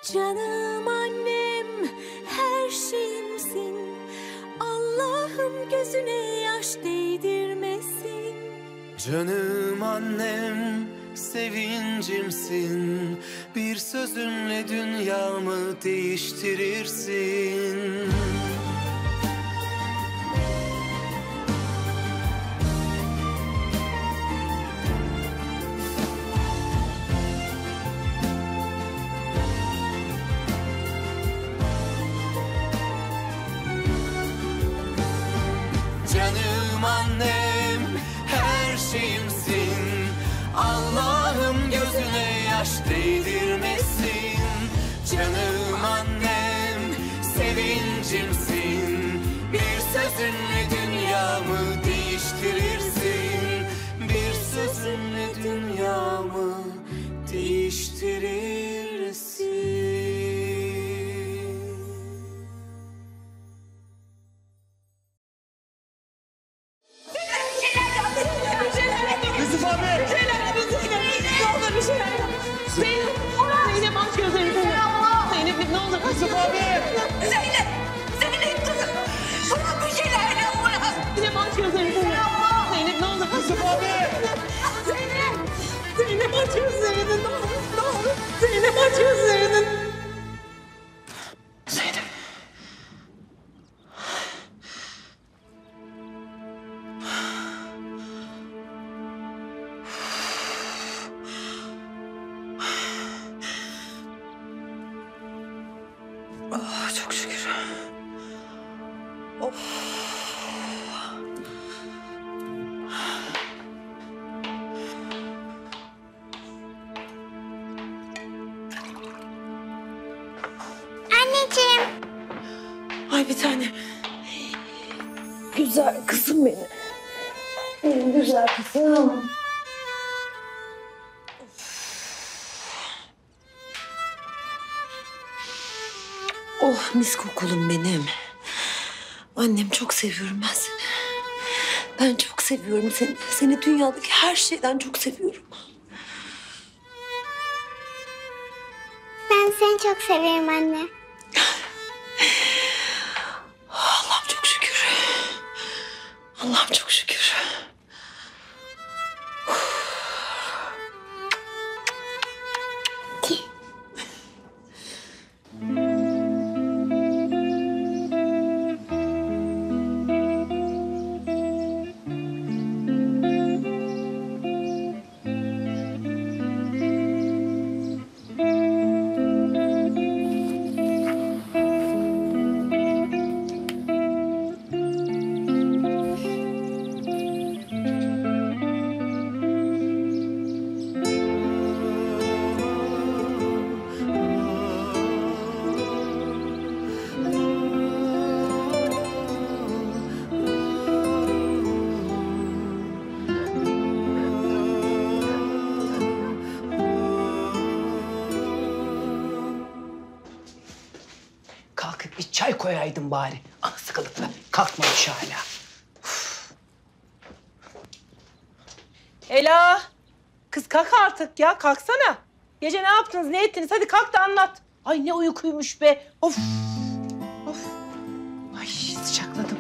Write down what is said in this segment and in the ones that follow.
Canım annem, her şeyimsin. Allah'ım gözüne yaş değdirmesin. Canım annem, sevincimsin. Bir sözünle dünyamı değiştirirsin. Canım annem, her şeyimsin. Allah'ım gözüne yaş değdirmesin. Canım annem, sevincimsin. Bir sözünle dünyamı değiştirirsin. Bir sözünle dünyamı değiştirirsin. Yusuf abi! Bir şeyler yap Yusuf! Ne olur bir şeyler yap! Zeynep! Zeynep aç gözlerini! Zeynep ne olur aç Yusuf abi! Zeynep! Zeynep kızım! Bırak bir şeyler yap bırak! Zeynep aç gözlerini! Zeynep ne olur aç Yusuf abi! Zeynep! Zeynep aç gözlerini! Ne olur! Zeynep aç gözlerini! Zeynep. Oh, çok şükür. Of. Anneciğim. Ay bir tanem. Güzel kızım benim. Benim güzel kızım. Oh mis kokulum benim. Annem çok seviyorum ben seni. Ben çok seviyorum seni. Seni dünyadaki her şeyden çok seviyorum. Ben seni çok seviyorum anne. Allah'ım çok şükür. Allah'ım çok şükür. Kalkıp bir çay koyaydın bari. Ana sıkılıkla kalkmamış hala. Ela! Kız kalk artık ya, kalksana. Gece ne yaptınız, ne ettiniz? Hadi kalk da anlat. Ay ne uykuymuş be. Of! Of! Ay sıcakladım.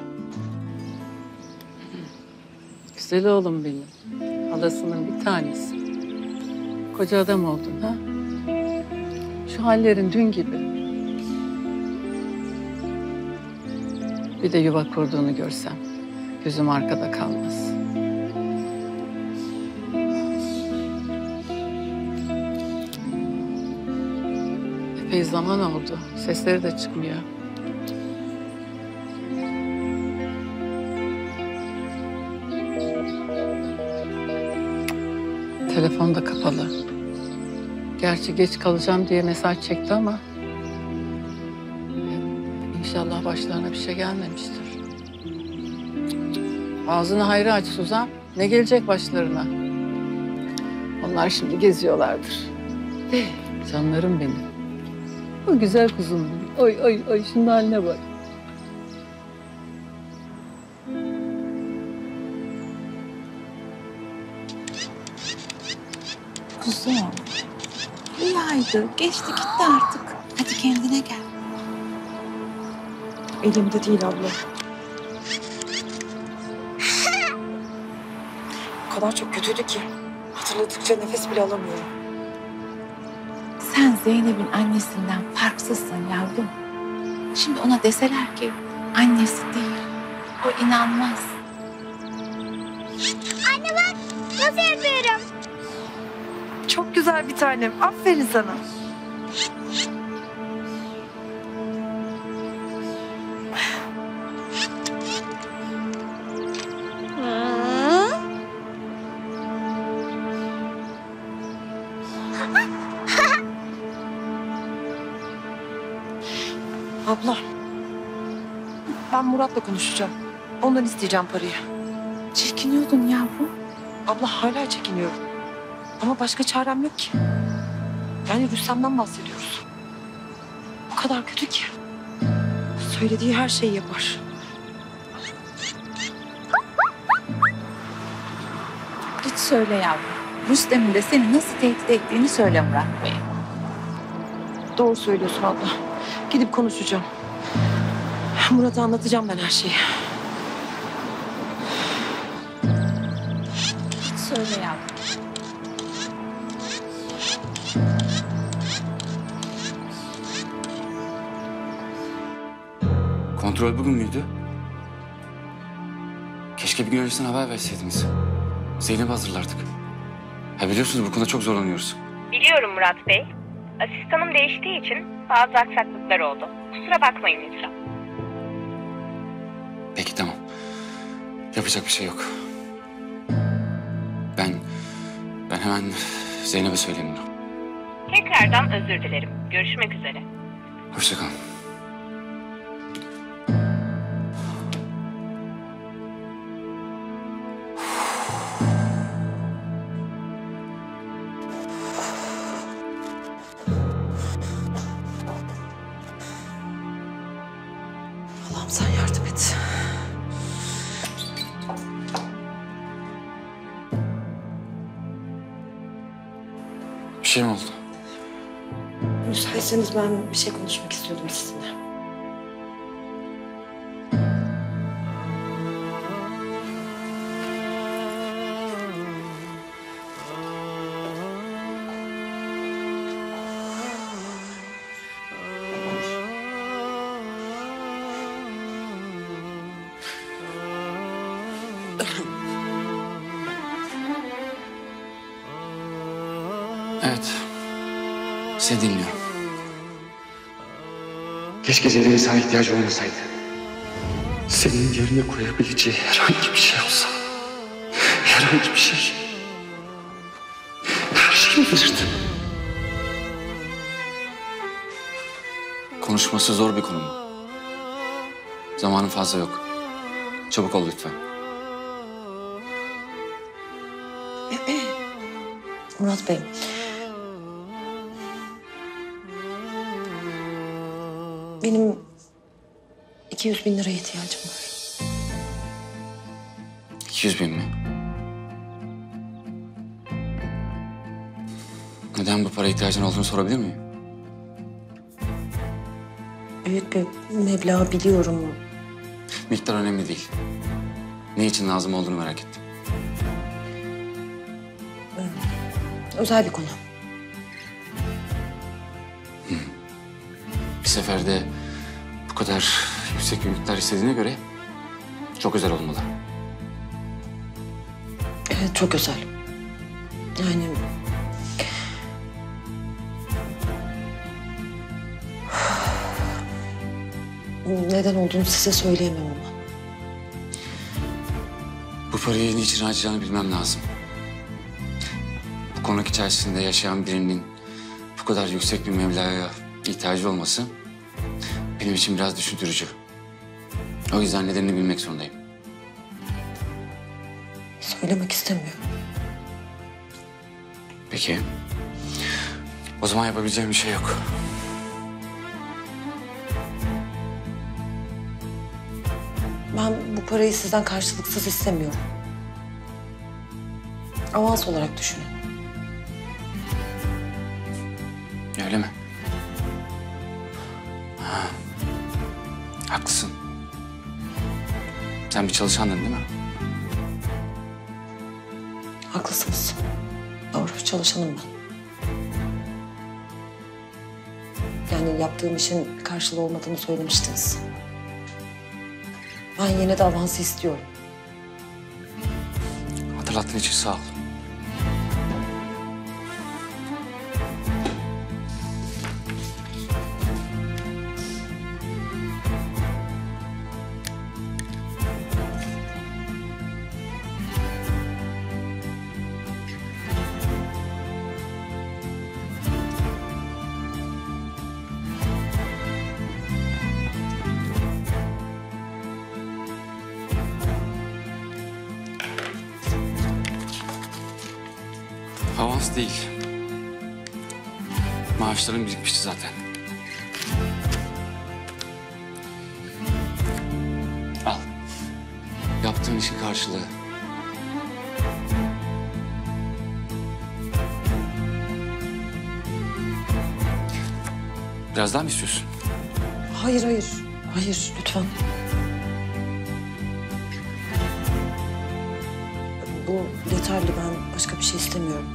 Güzel oğlum benim. Halasının bir tanesi. Koca adam oldun ha? Şu hallerin dün gibi. Bir de yuva kurduğunu görsem gözüm arkada kalmaz. Epey zaman oldu. Sesleri de çıkmıyor. Telefon da kapalı. Gerçi geç kalacağım diye mesaj çekti ama İnşallah başlarına bir şey gelmemiştir. Ağzını hayra aç Suzan. Ne gelecek başlarına? Onlar şimdi geziyorlardır. Canlarım benim. O güzel kuzum benim. Oy oy oy şunun haline bak. Kuzum. Bir aydır geçti gitti artık. Hadi Elimde değil abla. O kadar çok kötüydü ki hatırladıkça nefes bile alamıyorum. Sen Zeynep'in annesinden farksızsın yavrum. Şimdi ona deseler ki annesi değil, o inanmaz. Anne bak nasıl yapıyorum. Çok güzel bir tanem. Aferin sana. Abla, ben Murat'la konuşacağım. Ondan isteyeceğim parayı. Çekiniyordun yavrum. Abla hala çekiniyorum. Ama başka çarem yok ki. Yani Rüstem'den bahsediyoruz. O kadar kötü ki. Söylediği her şeyi yapar. Git söyle yavrum. Rüstem'in de seni nasıl tehdit ettiğini söyle Murat Bey. Doğru söylüyorsun abla. Gidip konuşacağım. Murat'a anlatacağım ben her şeyi. Git söyle yavrum. Kontrol bugün müydü? Keşke bir gün öncesinden haber verseydiniz. Zeynep'i hazırlardık. Ha biliyorsunuz bu konuda çok zorlanıyoruz. Biliyorum Murat Bey. Asistanım değiştiği için bazı aksaklıklar oldu. Kusura bakmayın lütfen. Peki tamam. Yapacak bir şey yok. Ben hemen Zeynep'e söyleyeyim bunu. Tekrardan özür dilerim. Görüşmek üzere. Hoşça kalın. Allah'ım sen yardım et. Bir şey mi oldu? Müsaitseniz ben bir şey konuşmak istiyordum sizinle. Evet. Seni dinliyorum. Keşke Zeynep'in sana ihtiyacı olmasaydı. Senin yerine koyabileceği herhangi bir şey olsa. Herhangi bir şey. Her şeyi verirdi. Konuşması zor bir konu mu? Zamanın fazla yok. Çabuk ol lütfen. Murat Bey. Benim 200.000 liraya ihtiyacım var. 200.000 mi? Neden bu paraya ihtiyacın olduğunu sorabilir miyim? Büyük bir meblağ biliyorum. Miktar önemli değil. Ne için lazım olduğunu merak ettim. Özel bir konu. Bir seferde bu kadar yüksek bir miktar istediğine göre çok özel olmalı. Evet, çok özel. Yani... Neden olduğunu size söyleyemem ama. Bu parayı niçin harcayacağını bilmem lazım. Bu konak içerisinde yaşayan birinin bu kadar yüksek bir meblağa ihtiyacı olması benim için biraz düşündürücü. O yüzden nedenini bilmek zorundayım. Söylemek istemiyorum. Peki. O zaman yapabileceğim bir şey yok. Ben bu parayı sizden karşılıksız istemiyorum. Avans olarak düşünün. Öyle mi? Ha. Haklısın. Sen bir çalışandın değil mi? Haklısınız. Doğru, çalışanım ben. Yani yaptığım işin karşılığı olmadığını söylemiştiniz. Ben yine de avansı istiyorum. Hatırlattığın için sağ ol. Avans değil. Maaşların birikmişti zaten. Al. Yaptığın işin karşılığı. Biraz daha mı istiyorsun? Hayır, hayır. Hayır, lütfen. Bu yeterli. Ben başka bir şey istemiyorum.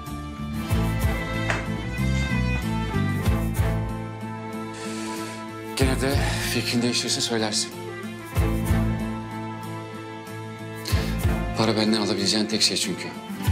Gene de fikrini değiştirirse söylersin. Para benden alabileceğin tek şey çünkü.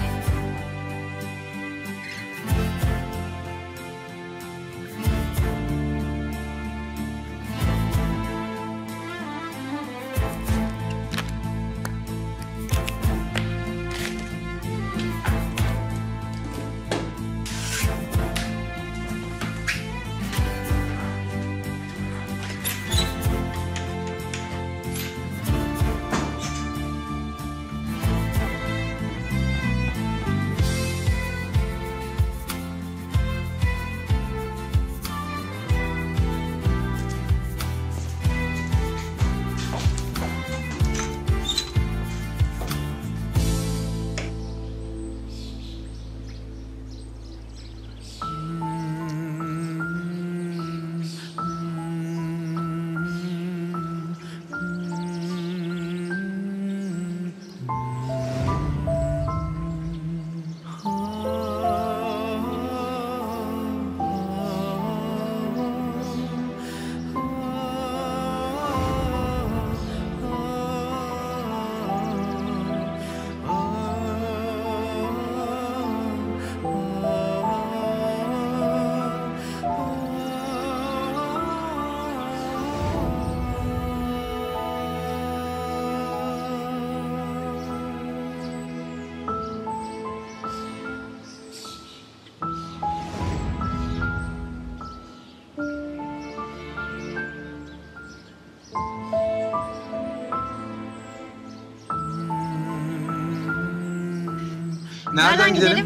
Nereden gidelim?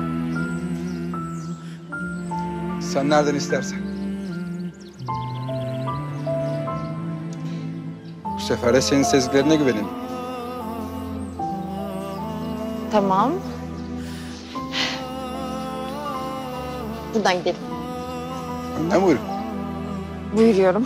Sen nereden istersen. Bu sefer de senin sezgilerine güvenelim. Tamam. Buradan gidelim. Önden buyurun. Buyuruyorum.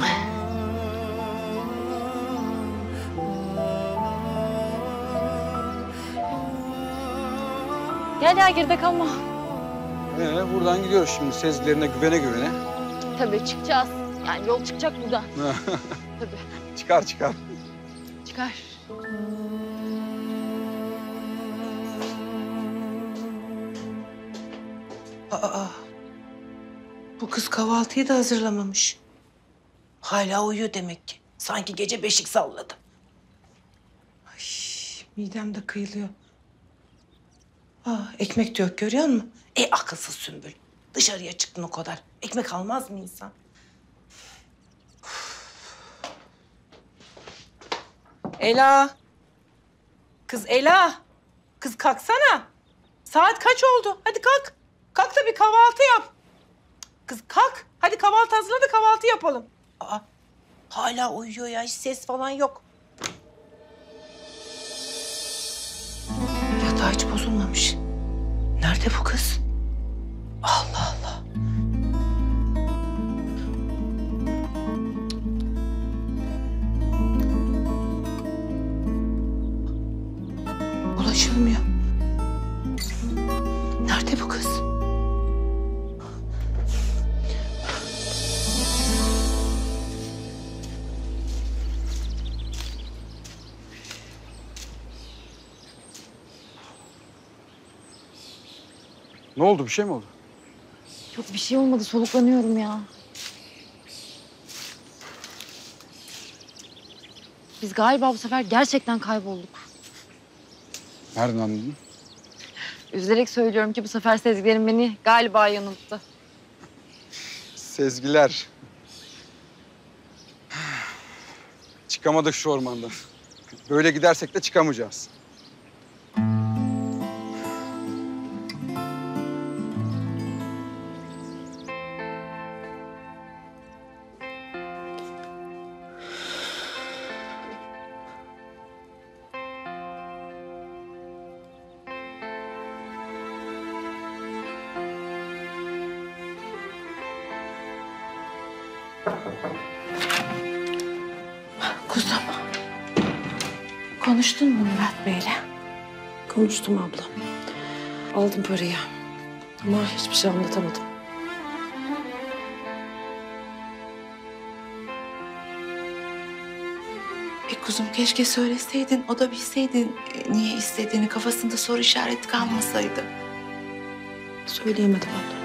Gel ya, geride kalma. Buradan gidiyoruz şimdi sezgilerine güvene. Tabii çıkacağız. Yani yol çıkacak buradan. Tabii. Çıkar. Çıkar. Aa, bu kız kahvaltıyı da hazırlamamış. Hala uyuyor demek ki. Sanki gece beşik salladı. Ay, midem de kıyılıyor. Ekmek de yok, görüyor musun? Akılsız Sümbül. Dışarıya çıktın o kadar. Ekmek almaz mı insan? Ela. Kız Ela. Kız kalksana. Saat kaç oldu? Hadi kalk. Kalk da bir kahvaltı yap. Kız kalk. Hadi kahvaltı hazırla da kahvaltı yapalım. Hala uyuyor ya. Hiç ses falan yok. Yatağı hiç bozulmamış. Nerede bu kız? Allah Allah. Ne oldu? Bir şey mi oldu? Yok bir şey olmadı, soluklanıyorum ya. Biz galiba bu sefer gerçekten kaybolduk. Nereden anladın? Üzülerek söylüyorum ki bu sefer sezgilerim beni galiba yanılttı. Sezgiler. Çıkamadık şu ormandan. Böyle gidersek de çıkamayacağız. Kuzum. Konuştun mu Murat Bey'le? Konuştum abla. Aldım parayı. Ama hiçbir şey anlatamadım. Kuzum keşke söyleseydin. O da bilseydi niye istediğini. Kafasında soru işareti kalmasaydı. Söyleyemedim abla.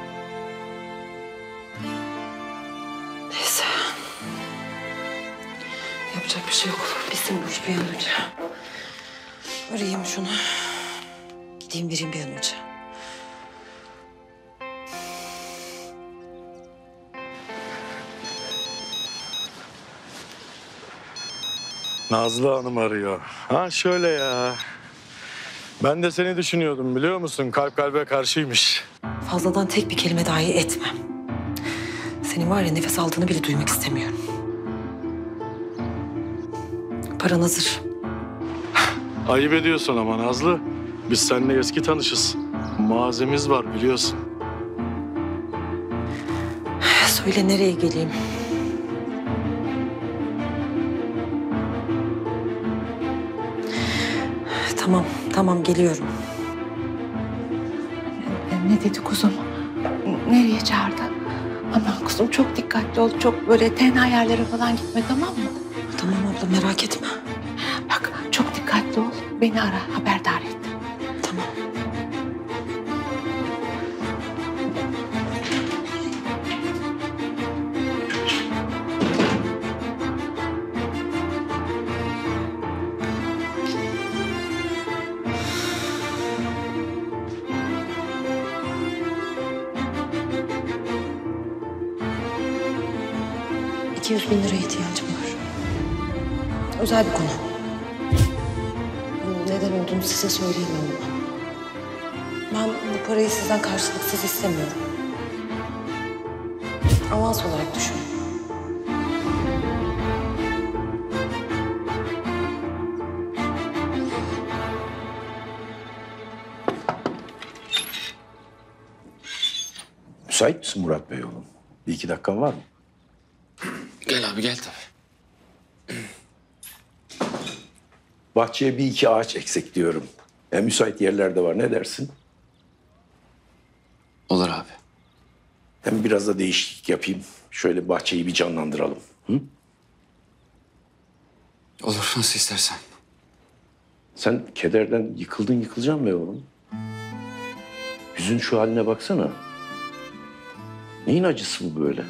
Neyse. Yapacak bir şey yok. Bitsin bu iş bir an önce. Arayayım şunu. Gideyim vereyim bir an önce. Nazlı Hanım arıyor. Ha şöyle ya. Ben de seni düşünüyordum biliyor musun? Kalp kalbe karşıymış. Fazladan tek bir kelime dahi etmem. Senin var ya nefes aldığını bile duymak istemiyorum. Paran hazır. Ayıp ediyorsun ama Nazlı. Biz seninle eski tanışız. Mazimiz var biliyorsun. Söyle nereye geleyim? Tamam geliyorum. Ne dedi kuzum? Nereye çağırdı? Aman kuzum çok dikkatli ol. Çok böyle tenha yerlere falan gitme, tamam mı? Tamam abla merak etme. Bak çok dikkatli ol. Beni ara, haberdar et. Tamam. $200.000 ihtiyacım var. Özel bir konu. Neden olduğunu size söyleyemem ama. Ben bu parayı sizden karşılıksız istemiyorum. Avans olarak düşünün. Müsait misin Murat Bey oğlum? Bir iki dakikan var mı? Gel abi gel tabii. Bahçeye bir iki ağaç eksik diyorum. Müsait yerler de var. Ne dersin? Olur abi. Hem biraz da değişiklik yapayım. Şöyle bahçeyi bir canlandıralım. Hı? Olur nasıl istersen. Sen kederden yıkılacaksın be oğlum. Yüzün şu haline baksana. Neyin acısı bu böyle?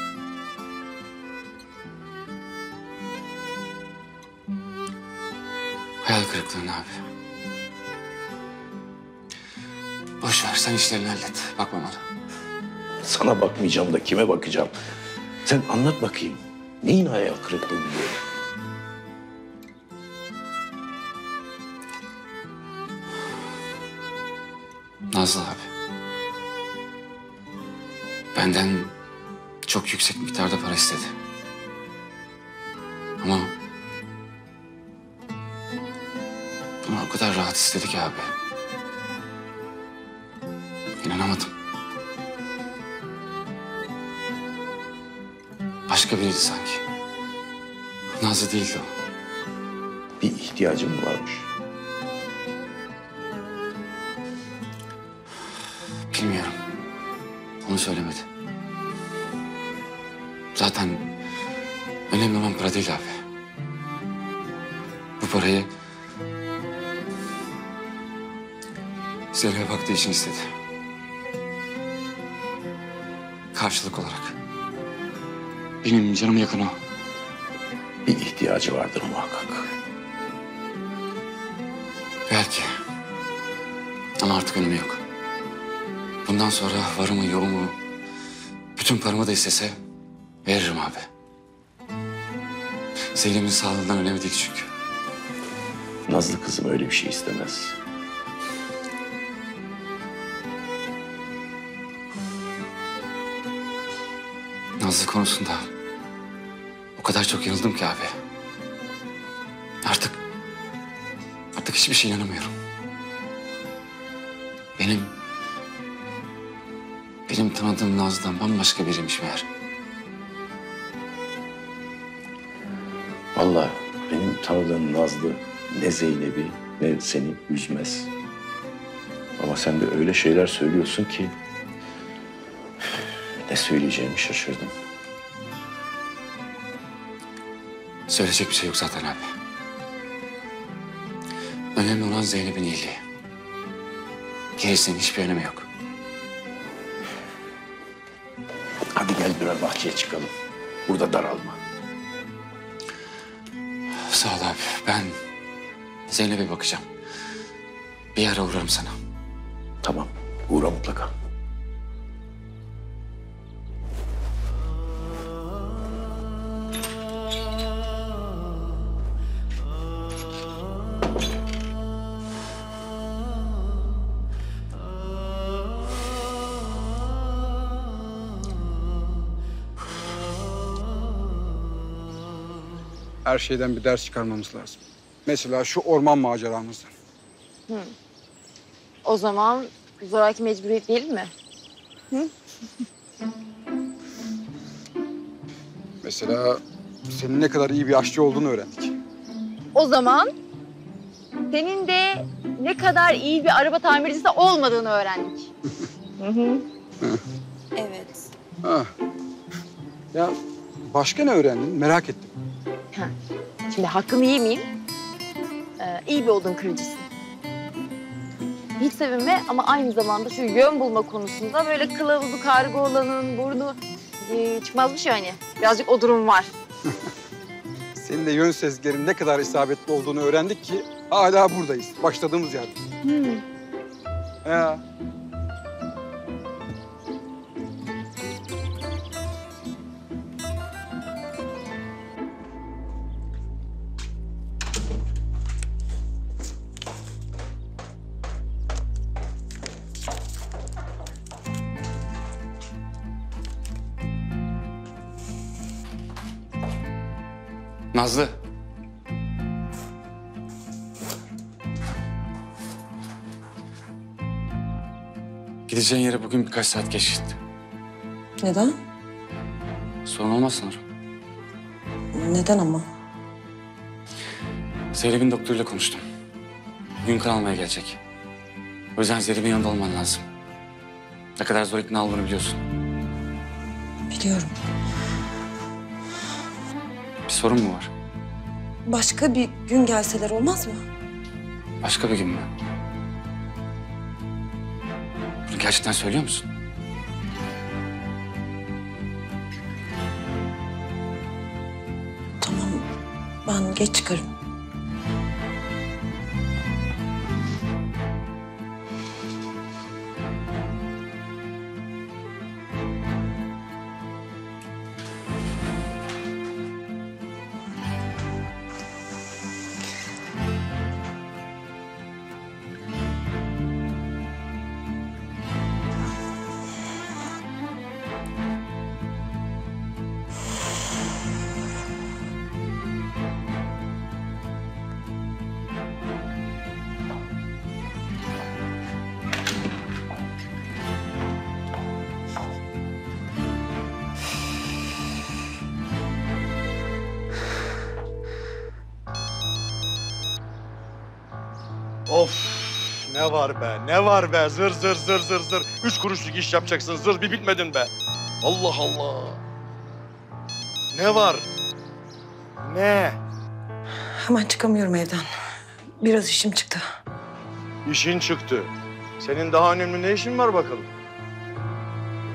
Hayal kırıklığın abi. Boş ver sen işlerini hallet. Bakma bana. Sana bakmayacağım da kime bakacağım? Sen anlat bakayım. Neyin hayal kırıklığı böyle? Nazlı abi. Benden çok yüksek miktarda para istedi. Ama bunu o kadar rahat istedi ki abi. İnanamadım. Başka biriydi sanki. Nazlı değildi o. Bir ihtiyacım mı varmış? Bilmiyorum. Onu söylemedi. Zaten önemli olan para değil abi. Bu parayı Zelih'e baktığı için istedi. karşılık olarak. Benim canıma yakın o. Bir ihtiyacı vardır muhakkak. Belki. Ama artık önemi yok. Bundan sonra varımı yoğumu, bütün paramı da istese veririm abi. Zeynep'in sağlığından önemli değil çünkü. Nazlı kızım öyle bir şey istemez. Nazlı konusunda o kadar çok yanıldım ki abi. Artık hiçbir şeye inanamıyorum. Benim tanıdığım Nazlı'dan bambaşka biriymiş meğer. Vallahi benim tanıdığım Nazlı ne Zeynep'i ne seni üzmez. Ama sen de öyle şeyler söylüyorsun ki ne söyleyeceğimi şaşırdım. Söyleyecek bir şey yok zaten abi. Önemli olan Zeynep'in iyiliği. Gerisinin hiçbir önemi yok. Hadi gel biraz bahçeye çıkalım. Burada daralma. Sağ ol abi. Ben Zeynep'e bakacağım. Bir ara uğrarım sana. Tamam. Uğra mutlaka. Her şeyden bir ders çıkarmamız lazım. Mesela şu orman maceramızdan. O zaman zoraki mecburiyet değil mi? Mesela senin ne kadar iyi bir aşçı olduğunu öğrendik. O zaman senin de ne kadar iyi bir araba tamircisi olmadığını öğrendik. Evet. Ha. Ya başka ne öğrendin? Merak ettim. Şimdi hakkımı yemeyeyim. İyi bir odun kırıcısın. Hiç sevinme ama aynı zamanda şu yön bulma konusunda böyle kılavuzu karga olanın burnu çıkmazmış yani. Birazcık o durum var. Senin de yön sezgilerin ne kadar isabetli olduğunu öğrendik ki hala buradayız. Başladığımız yerde. Ya. Nazlı. Gideceğin yere bugün birkaç saat geç git. Neden? Sorun olmaz sanırım. Neden ama? Zeynep'in doktoruyla konuştum. Gün kan almaya gelecek. O yüzden Zeynep'in yanında olman lazım. Ne kadar zor ikna olduğunu biliyorsun. Biliyorum. Bir sorun mu var? Başka bir gün gelseler olmaz mı? Başka bir gün mü? Bunu gerçekten söylüyor musun? Tamam, ben geç çıkarım. Of ne var be, ne var be? Zır zır zır zır zır. 3 kuruşluk iş yapacaksın, zır bir bitmedin be. Allah Allah. Ne var? Ne? Hemen çıkamıyorum evden. Biraz işim çıktı. İşin çıktı. Senin daha önemli ne işin var bakalım?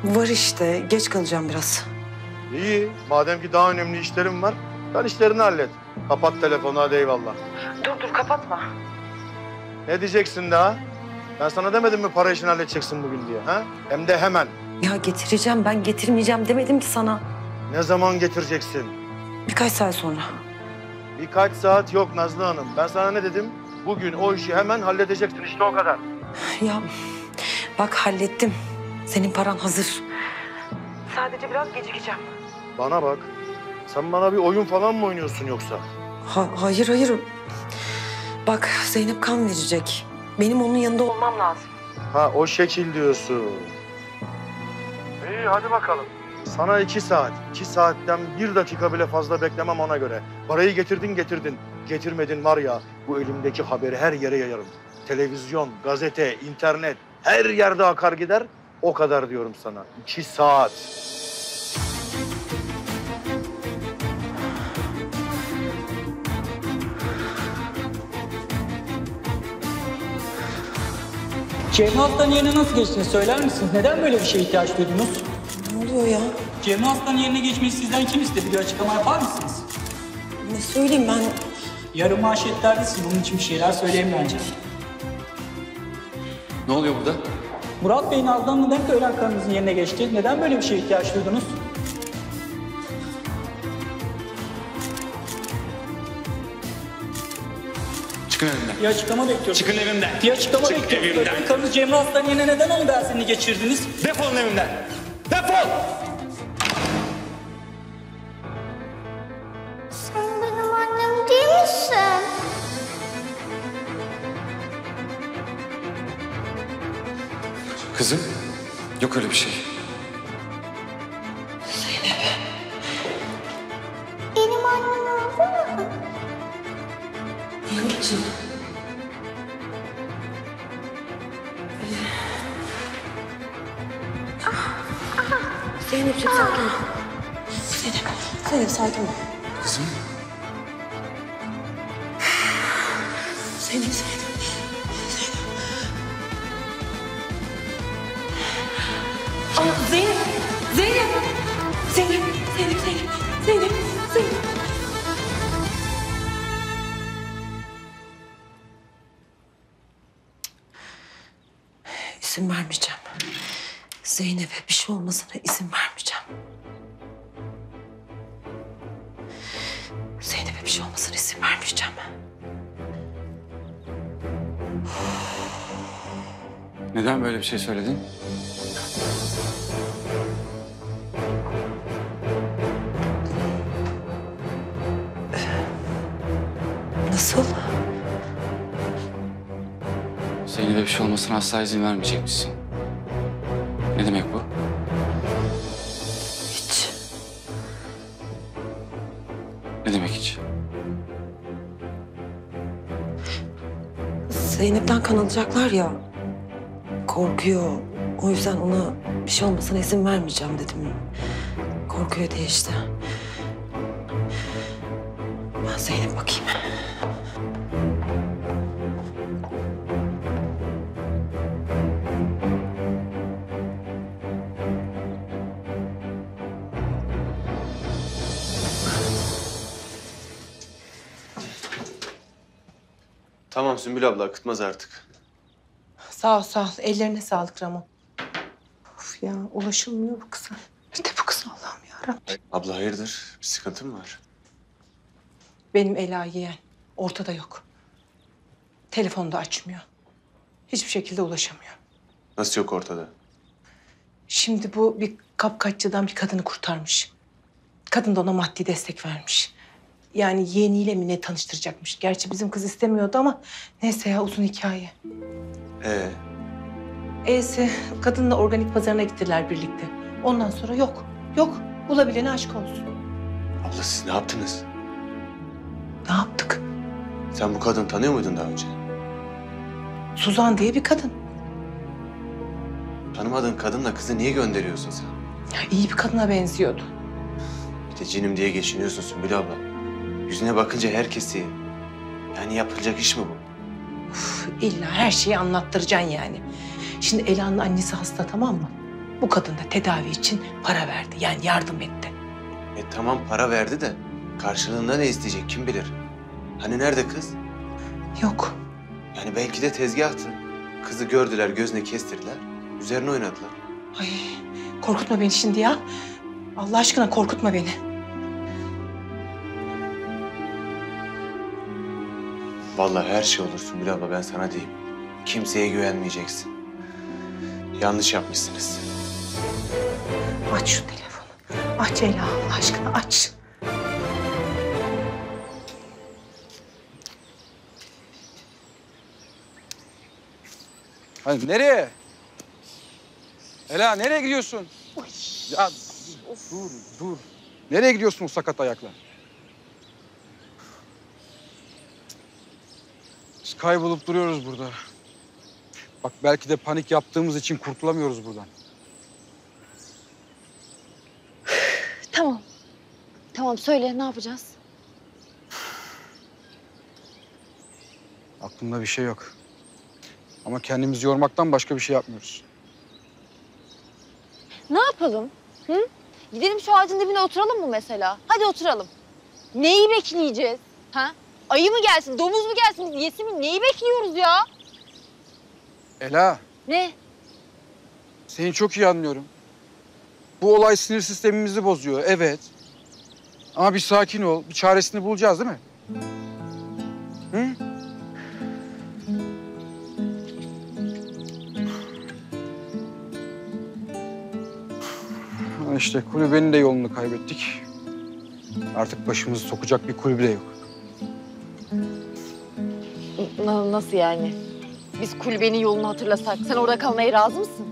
Var işte. Geç kalacağım biraz. İyi. Madem ki daha önemli işlerim var, sen işlerini hallet. Kapat telefonu, hadi eyvallah. Dur kapatma. Ne diyeceksin daha? Ben sana demedim mi para işini halledeceksin bugün diye, ha? Hem de hemen. Ya getireceğim, ben getirmeyeceğim demedim ki sana. Ne zaman getireceksin? Birkaç saat sonra. Birkaç saat yok Nazlı Hanım. Ben sana ne dedim? Bugün o işi hemen halledeceksin, işte o kadar. Ya bak hallettim. Senin paran hazır. Sadece biraz gecikeceğim. Bana bak. Sen bana bir oyun falan mı oynuyorsun yoksa? Hayır. Bak Zeynep kan verecek. Benim onun yanında olmam lazım. Ha, o şekil diyorsun. İyi, hadi bakalım. Sana 2 saat. 2 saatten 1 dakika bile fazla beklemem ona göre. Parayı getirdin. Getirmedin var ya, bu elimdeki haberi her yere yayarım. Televizyon, gazete, internet, her yerde akar gider. O kadar diyorum sana. 2 saat. Cemre Aslan'ın yerine nasıl geçtiniz söyler misiniz? Neden böyle bir şeye ihtiyaç duydunuz? Ne oluyor ya? Cemre Aslan'ın yerine geçmeyi sizden kim istedi? Bir açıklama yapar mısınız? Ne söyleyeyim ben? Yarın manşetlerde siz bunun için bir şeyler söyleyin bence. Ne oluyor burada? Murat Bey Nazlı'nın neden öğlen karınızın yerine geçti? Neden böyle bir şeye ihtiyaç duydunuz? Çıkın evimden. Bir açıklama bekliyorum. Çıkın evimden. Bir açıklama Çık bekliyorum. evimden. Öğlen karınız Cemre Aslan'ın yerine neden onun dersini geçirdiniz? Defolun evimden. Defol! Sen benim annem değil misin? Kızım, yok öyle bir şey. Benim annem oldu mu? Zeynep'ciğim. Zeynep'ciğim sakin ol. Zeynep sakin ol. Kızım. Zeynep. Aa, Zeynep. İzin vermeyeceğim. Zeynep'e bir şey olmasına izin vermeyeceğim. Zeynep'e bir şey olmasına izin vermeyeceğim. Neden böyle bir şey söyledin? Nasıl? Zeynep'e bir şey olmasına asla izin vermeyecek misin? Ne demek bu? Hiç. Ne demek hiç? Zeynep'ten kan alacaklar ya. Korkuyor. O yüzden ona bir şey olmasına izin vermeyeceğim dedim. Korkuyor diye işte. Ben Zeynep bakayım. Tamam Sümbül abla, akıtmaz artık. Sağ ol. Ellerine sağlık Ramon. Of ya, ulaşılmıyor bu kıza. Bir de bu kız Allah'ım yarabbim. Abla hayırdır? Bir sıkıntın mı var? Benim Ela yeğen ortada yok. Telefonu da açmıyor. Hiçbir şekilde ulaşamıyor. Nasıl yok ortada? Şimdi bu bir kapkaççıdan bir kadını kurtarmış. Kadın da ona maddi destek vermiş. Yani yeğeniyle mi ne tanıştıracakmış. Gerçi bizim kız istemiyordu ama neyse ya, uzun hikaye. E'si kadınla organik pazarına gittiler birlikte. Ondan sonra yok. Bulabilene aşk olsun. Abla siz ne yaptınız? Ne yaptık? Sen bu kadını tanıyor muydun daha önce? Suzan diye bir kadın. Tanımadığın kadınla kızı niye gönderiyorsun sen? Ya iyi bir kadına benziyordu. Bir de cinim diye geçiniyorsun Sümbül abla. Yüzüne bakınca herkesi... Yani yapılacak iş mi bu? İlla her şeyi anlattıracaksın yani. Şimdi Ela'nın annesi hasta, tamam mı? Bu kadın da tedavi için para verdi. Yani yardım etti. Tamam para verdi de karşılığında ne isteyecek kim bilir? Hani nerede kız? Yok. Yani belki de tezgahtı. Kızı gördüler, gözüne kestirdiler. Üzerine oynadılar. Ay, korkutma beni şimdi ya. Allah aşkına korkutma beni. Vallahi her şey olur Sümbül abla ben sana diyeyim. Kimseye güvenmeyeceksin. Yanlış yapmışsınız. Aç şu telefonu. Aç Ela Allah aşkına aç. Hani nereye? Ela nereye gidiyorsun? Ya dur. Nereye gidiyorsun o sakat ayakla? Biz kaybolup duruyoruz burada. Bak belki de panik yaptığımız için kurtulamıyoruz buradan. Tamam. Tamam söyle ne yapacağız? Aklımda bir şey yok. Ama kendimizi yormaktan başka bir şey yapmıyoruz. Ne yapalım? Hı? Gidelim şu ağacın dibine oturalım mı mesela? Hadi oturalım. Neyi bekleyeceğiz? Ha? Ayı mı gelsin, domuz mu gelsin, yesin mi? Neyi bekliyoruz ya? Ela, Ne? seni çok iyi anlıyorum. Bu olay sinir sistemimizi bozuyor, evet. Ama bir sakin ol, bir çaresini bulacağız değil mi? Hı? İşte kulübenin de yolunu kaybettik. Artık başımızı sokacak bir kulübe de yok. Nasıl yani? Biz kulübenin yolunu hatırlasak sen orada kalmaya razı mısın?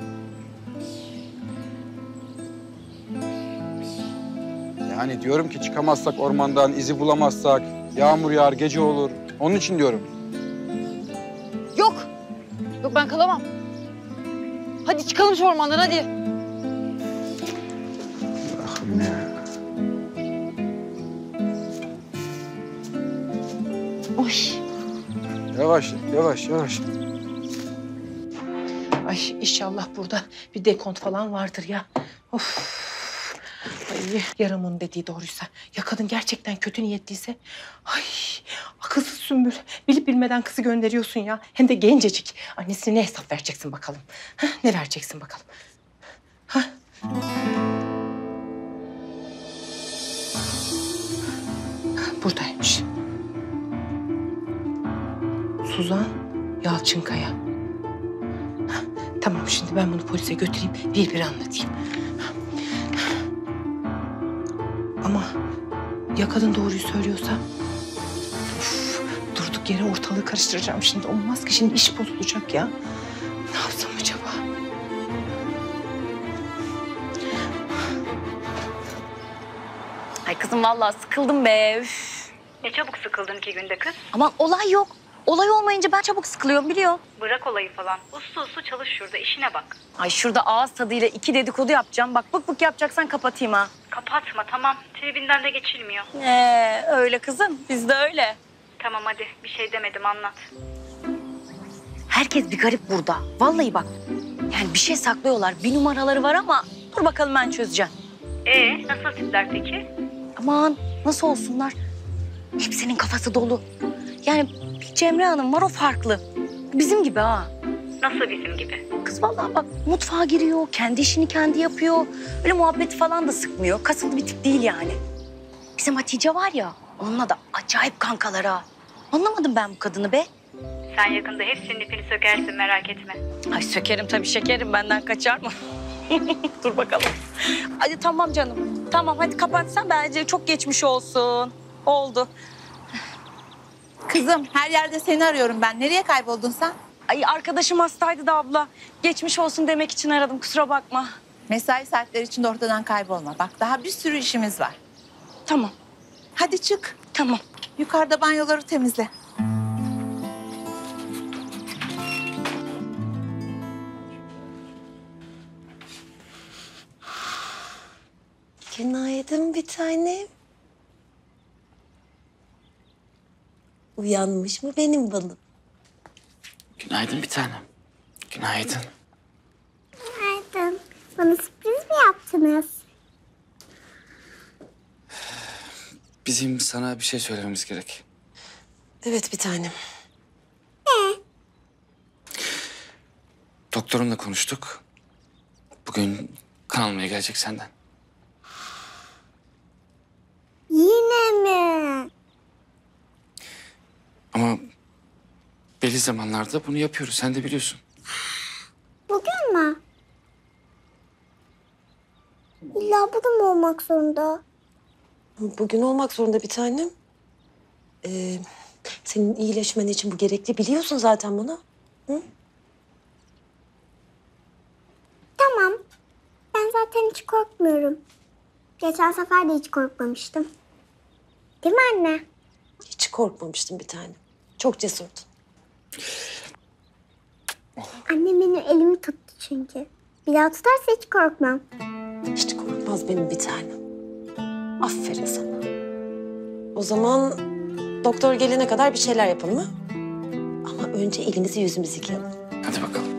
Yani diyorum ki çıkamazsak ormandan, izi bulamazsak, yağmur yağar, gece olur. Onun için diyorum. Yok. Yok ben kalamam. Hadi çıkalım şu ormandan hadi. Allah'ım ya. Oy. Yavaş, yavaş. Ay inşallah burada bir dekont falan vardır ya. Of. Ay yaramın dediği doğruysa, ya kadın gerçekten kötü niyetliyse, ay akılsız Sümbül. Bilip bilmeden kızı gönderiyorsun ya. Hem de gencecik. Annesine ne hesap vereceksin bakalım? Ha, ne vereceksin bakalım? Ha? Buradaymış. Suzan Yalçınkaya. Ha, tamam şimdi ben bunu polise götüreyim, bir anlatayım. Ama ya kadın doğruyu söylüyorsa? Uf, durduk yere ortalığı karıştıracağım şimdi. Olmaz ki şimdi iş bozulacak ya. Ne yapsam acaba? Ay kızım vallahi sıkıldım be. Üf. Ne çabuk sıkıldın 2 günde kız. Aman olay yok. Olay olmayınca ben çabuk sıkılıyorum biliyorsun. Bırak olayı falan. Uslu çalış şurada işine bak. Ay şurada ağız tadıyla 2 dedikodu yapacağım. Bak bık yapacaksan kapatayım ha. Kapatma tamam. Tribinden de geçilmiyor. Öyle kızım. Biz de öyle. Tamam hadi bir şey demedim anlat. Herkes bir garip burada. Vallahi bak. Yani bir şey saklıyorlar. Bir numaraları var ama dur bakalım ben çözeceğim. Nasıl tipler peki? Aman nasıl olsunlar? Hepsinin kafası dolu. Yani bir Cemre Hanım var o farklı. Bizim gibi ha. Nasıl bizim gibi? Kız vallahi bak mutfağa giriyor, kendi işini kendi yapıyor. Öyle muhabbeti falan da sıkmıyor. Kasıntı bir tip değil yani. Bizim Hatice var ya, onunla da acayip kankalar ha. Anlamadım ben bu kadını be. Sen yakında hepsinin ipini sökersin merak etme. Ay sökerim tabii şekerim, benden kaçar mı? Dur bakalım. Hadi tamam canım. Tamam hadi kapatsan bence çok geçmiş olsun. Oldu. Kızım her yerde seni arıyorum ben. Nereye kayboldun sen? Ay arkadaşım hastaydı da abla. Geçmiş olsun demek için aradım kusura bakma. Mesai saatleri içinde ortadan kaybolma. Bak daha bir sürü işimiz var. Tamam. Hadi çık. Tamam. Yukarıda banyoları temizle. Günaydın bir tanem. Uyanmış mı benim balım? Günaydın bir tanem. Günaydın. Günaydın. Bana sürpriz mi yaptınız? Bizim sana bir şey söylememiz gerek. Evet bir tanem. Doktorumla konuştuk. Bugün kan almaya gelecek senden. Yine mi? Ama belli zamanlarda bunu yapıyoruz. Sen de biliyorsun. Bugün mü? İlla bugün mü olmak zorunda? Bugün olmak zorunda bir tanem. Senin iyileşmen için bu gerekli biliyorsun zaten bunu. Hı? Tamam. Ben zaten hiç korkmuyorum. Geçen sefer de hiç korkmamıştım. Değil mi anne? Hiç korkmamıştım bir tanem. Çok cesurdun. Annem benim elimi tuttu çünkü. Bir daha tutarsa hiç korkmam. Hiç korkmaz benim bir tanem. Aferin sana. O zaman doktor gelene kadar bir şeyler yapalım ha? Ama önce elimizi yüzümüzü yıkayalım. Hadi bakalım.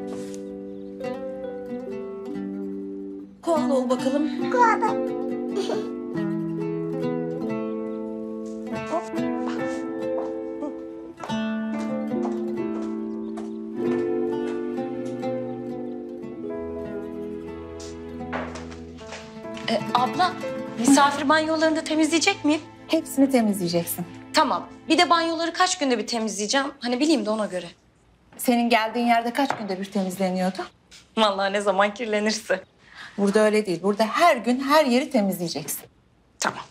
Koala ol bakalım. Koala. Abla, misafir banyolarını da temizleyecek miyim? Hepsini temizleyeceksin. Tamam. Bir de banyoları kaç günde bir temizleyeceğim? Hani bileyim de ona göre. Senin geldiğin yerde kaç günde bir temizleniyordu? Vallahi ne zaman kirlenirse. Burada öyle değil. Burada her gün her yeri temizleyeceksin. Tamam.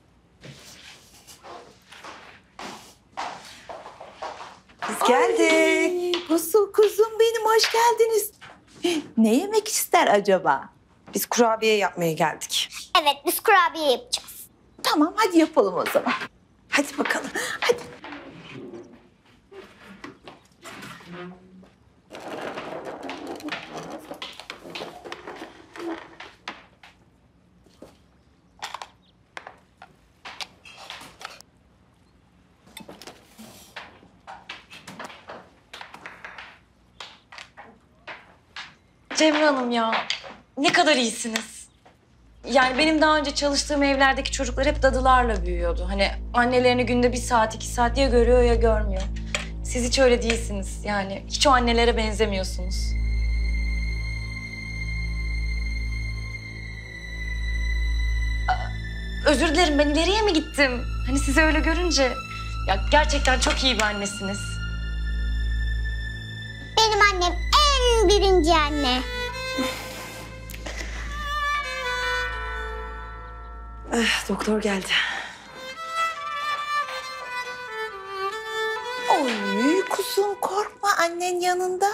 Biz geldik. Kuzum benim hoş geldiniz. Ne yemek ister acaba? Biz kurabiye yapmaya geldik. Evet, biz kurabiye yapacağız. Tamam hadi yapalım o zaman. Hadi bakalım. Hadi. Cemre Hanım ya, ne kadar iyisiniz. Yani benim daha önce çalıştığım evlerdeki çocuklar hep dadılarla büyüyordu. Hani annelerini günde 1 saat, 2 saat ya görüyor ya görmüyor. Siz hiç öyle değilsiniz. Yani hiç o annelere benzemiyorsunuz. Özür dilerim, ben ileriye mi gittim? Hani sizi öyle görünce... Ya gerçekten çok iyi bir annesiniz. Benim annem en birinci anne. Doktor geldi. Oy kuzum korkma annen yanında.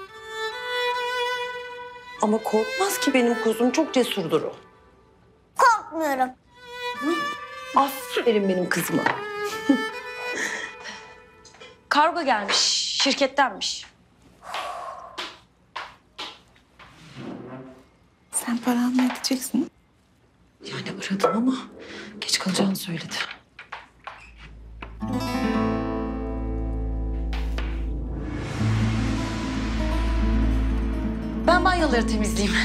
Ama korkmaz ki benim kuzum. Çok cesurdur o. Korkmuyorum. Aferin benim kızıma. Kargo gelmiş, şirkettenmiş. Sen para almaya gideceksin. Yani aradım ama geç kalacağını söyledi. Ben banyoları temizleyeyim.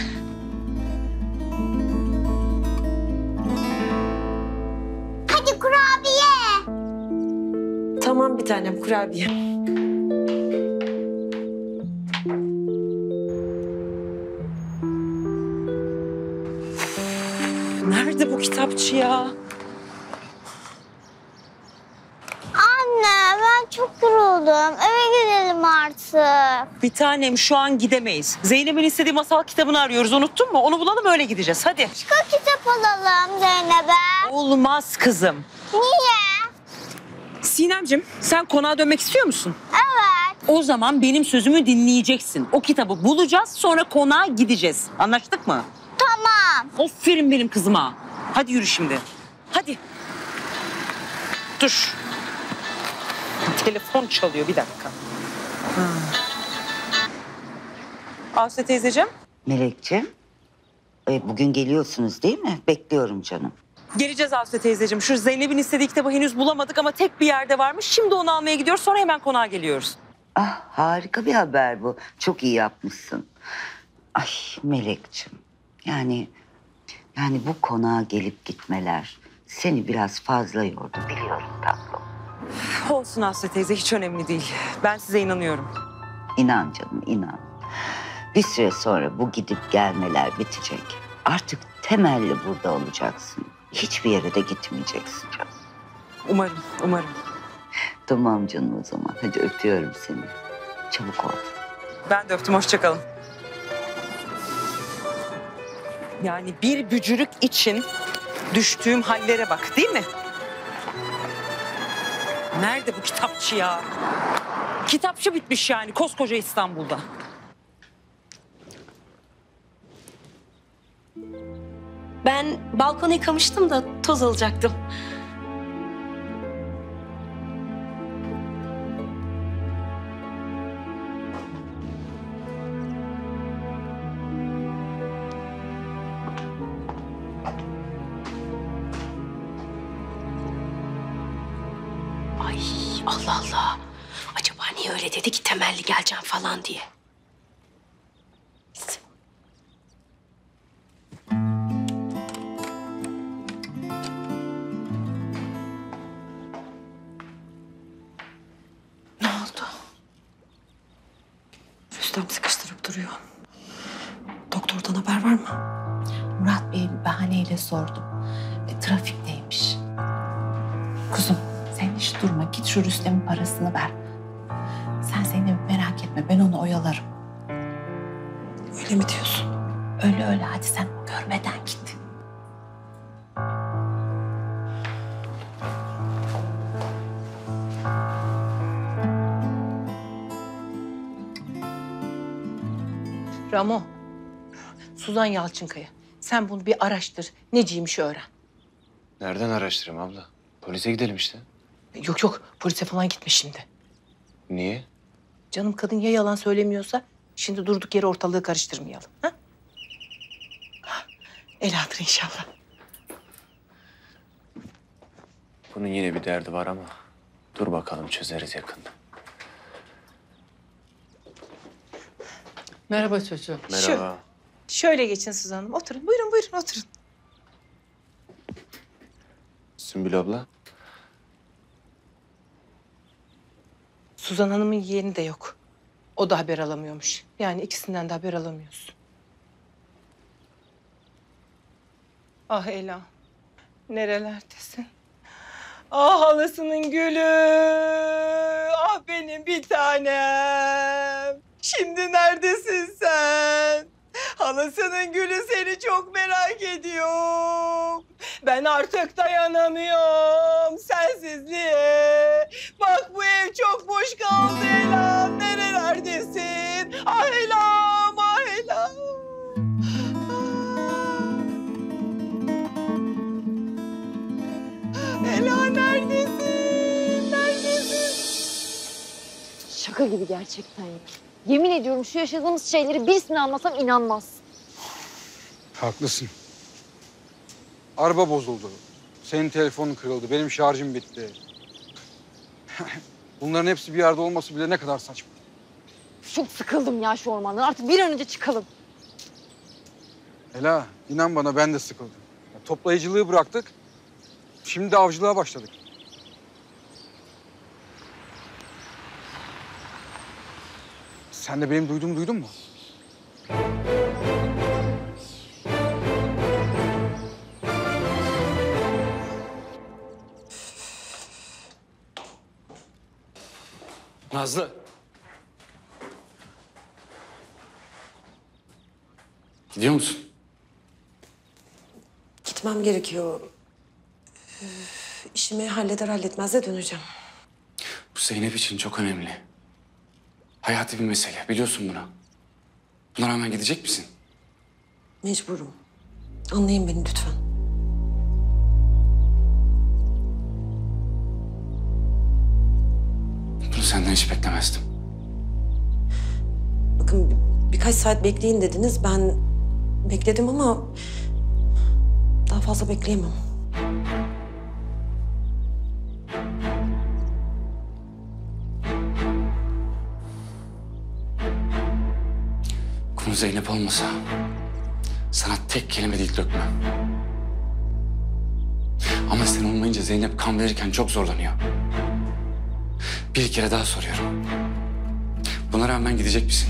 Hadi kurabiye. Tamam bir tanem kurabiye. Nerede bu kitapçı ya? Anne ben çok yoruldum. Eve gidelim artık. Bir tanem şu an gidemeyiz. Zeynep'in istediği masal kitabını arıyoruz. Unuttun mu? Onu bulalım öyle gideceğiz. Hadi. Başka kitap alalım Zeynep'e. Olmaz kızım. Niye? Sinemcim sen konağa dönmek istiyor musun? Evet. O zaman benim sözümü dinleyeceksin. O kitabı bulacağız sonra konağa gideceğiz. Anlaştık mı? Tamam. Aferin benim kızıma. Hadi yürü şimdi. Hadi. Dur. Telefon çalıyor bir dakika. Aslı teyzeciğim. Melekciğim, bugün geliyorsunuz değil mi? Bekliyorum canım. Geleceğiz Aslı teyzeciğim. Şu Zeynep'in istediği kitabı henüz bulamadık ama tek bir yerde varmış. Şimdi onu almaya gidiyoruz sonra hemen konağa geliyoruz. Ah harika bir haber bu. Çok iyi yapmışsın. Ay Melekciğim, Yani bu konağa gelip gitmeler seni biraz fazla yordu biliyorum tatlım. Olsun Aslı teyze, hiç önemli değil. Ben size inanıyorum. İnan canım, inan. Bir süre sonra bu gidip gelmeler bitecek. Artık temelli burada olacaksın. Hiçbir yere de gitmeyeceksin canım. Umarım. Tamam canım o zaman. Hadi öpüyorum seni. Çabuk ol. Ben de öptüm, hoşça kalın. Yani bir bücürük için düştüğüm hallere bak, değil mi? Nerede bu kitapçı ya? Kitapçı bitmiş yani koskoca İstanbul'da. Ben balkonu yıkamıştım da toz alacaktım. Ay Allah Allah. Acaba niye öyle dedi ki temelli geleceğim falan diye. Ne oldu? Rüstem sıkıştırıp duruyor. Doktordan haber var mı? Murat Bey bir bahaneyle sordum. Trafikteymiş. Kuzum sen hiç durma. Git şu Rüstem'in parasını ver. Sen Zeynep'i merak etme. Ben onu oyalarım. Öyle mi diyorsun? Öyle. Hadi sen görmeden git. Ramo, Suzan Yalçınkaya. Sen bunu bir araştır. Neciymiş öğren. Nereden araştırayım abla? Polise gidelim işte. Yok, polise falan gitme şimdi. Niye? Canım kadın ya yalan söylemiyorsa şimdi durduk yere ortalığı karıştırmayalım. Ha? Eladır inşallah. Bunun yine bir derdi var ama dur bakalım çözeriz yakında. Merhaba çocuğum. Merhaba. Şöyle geçin Suzan Hanım. Oturun. Buyurun oturun. Sümbül abla. Suzan Hanım'ın yeğeni de yok. O da haber alamıyormuş. Yani ikisinden de haber alamıyorsun. Ah Ela. Nerelerdesin? Ah halasının gülü. Ah benim bir tanem. Şimdi neredesin sen? Halasının gülü seni çok merak ediyorum. Ben artık dayanamıyorum sensizliğe. Bak bu ev çok boş kaldı Elam. Nerelerdesin? Ah Elam, ah Elam. Ela neredesin? Şaka gibi gerçekten ya. Yemin ediyorum şu yaşadığımız şeyleri birisine anlatsam inanmaz. Haklısın. Araba bozuldu. Senin telefonun kırıldı. Benim şarjım bitti. Bunların hepsi bir yerde olması bile ne kadar saçma. Çok sıkıldım ya şu ormandan. Artık bir an önce çıkalım. Ela, inan bana ben de sıkıldım. Toplayıcılığı bıraktık. Şimdi de avcılığa başladık. Sen de benim duyduğumu duydun mu? Nazlı. Gidiyor musun? Gitmem gerekiyor. İşimi halleder halletmez de döneceğim. Bu Zeynep için çok önemli. Hayati bir mesele. Biliyorsun bunu. Buna rağmen gidecek misin? Mecburum. Anlayın beni lütfen. Bunu senden hiç beklemezdim. Bakın birkaç saat bekleyin dediniz. Ben bekledim ama daha fazla bekleyemem. Konu Zeynep olmasa Sana tek kelime dil dökmem. Ama sen olmayınca Zeynep kan verirken çok zorlanıyor. Bir kere daha soruyorum. Buna rağmen gidecek misin?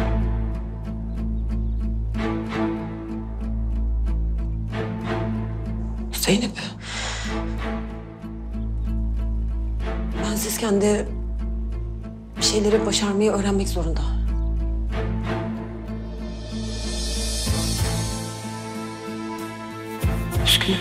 Zeynep. Bensizken de bir şeyleri başarmayı öğrenmek zorunda. Üzgünüm.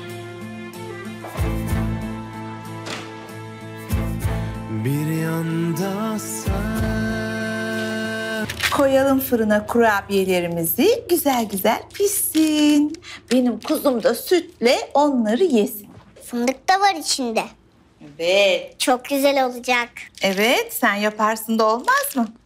Bir yanda sen. Koyalım fırına kurabiyelerimizi, güzel güzel pişsin. Benim kuzum da sütle onları yesin. Fındık da var içinde. Evet. Çok güzel olacak. Evet, sen yaparsın da olmaz mı?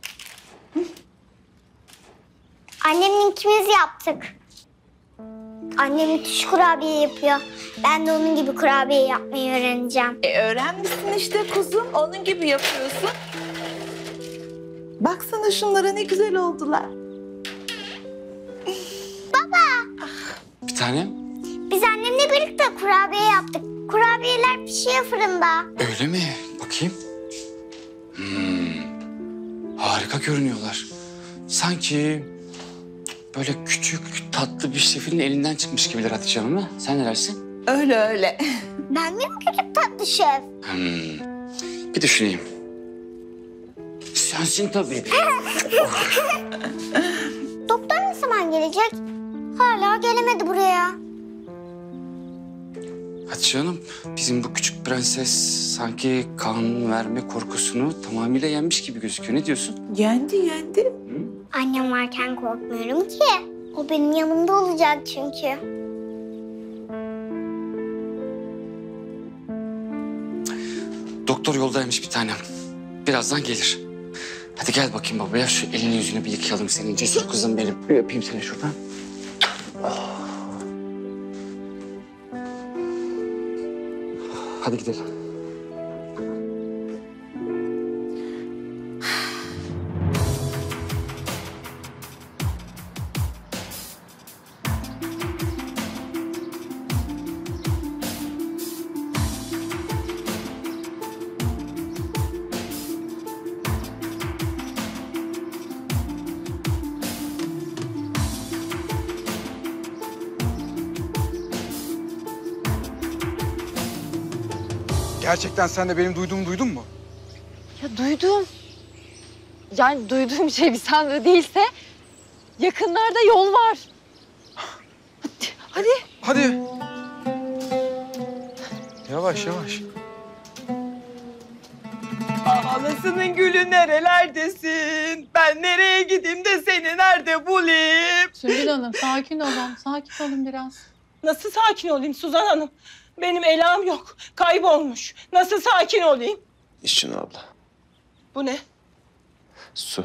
Annemle ikimiz yaptık. Annem müthiş kurabiye yapıyor. Ben de onun gibi kurabiye yapmayı öğreneceğim. Öğrenmişsin işte kuzum, onun gibi yapıyorsun. Baksana şunlara ne güzel oldular. Baba, Bir tanem. biz annemle birlikte kurabiye yaptık. Kurabiyeler pişiyor fırında. Öyle mi? Bakayım. Harika görünüyorlar. Sanki böyle küçük, tatlı bir şefin elinden çıkmış gibiler Hatice Hanım. Ha? Sen ne dersin? Öyle öyle. Ben miyim küçük tatlı şef? Bir düşüneyim. Sensin tabii. Doktor ne zaman gelecek? Hala gelemedi buraya. Hatice Hanım, bizim bu küçük prenses sanki kan verme korkusunu tamamıyla yenmiş gibi gözüküyor. Ne diyorsun? Yendi. Annem varken korkmuyorum ki. O benim yanımda olacak çünkü. Doktor yoldaymış bir tanem. Birazdan gelir. Hadi gel bakayım babaya. Şu elini yüzünü bir yıkayalım senin cesur kızım benim. Bir öpeyim seni şuradan. Hadi gidelim. Gerçekten sen de benim duyduğumu duydun mu? Ya duydum. Yani duyduğum şey bir sende değilse yakınlarda yol var. Hadi. Hadi. Yavaş yavaş. Anasının gülü nerelerdesin? Ben nereye gideyim de seni nerede bulayım? Sümbül Hanım sakin olun. Sakin olun biraz. Nasıl sakin olayım Suzan Hanım? Benim Ela'm yok. Kaybolmuş. Nasıl sakin olayım? İşçin abla. Bu ne? Su.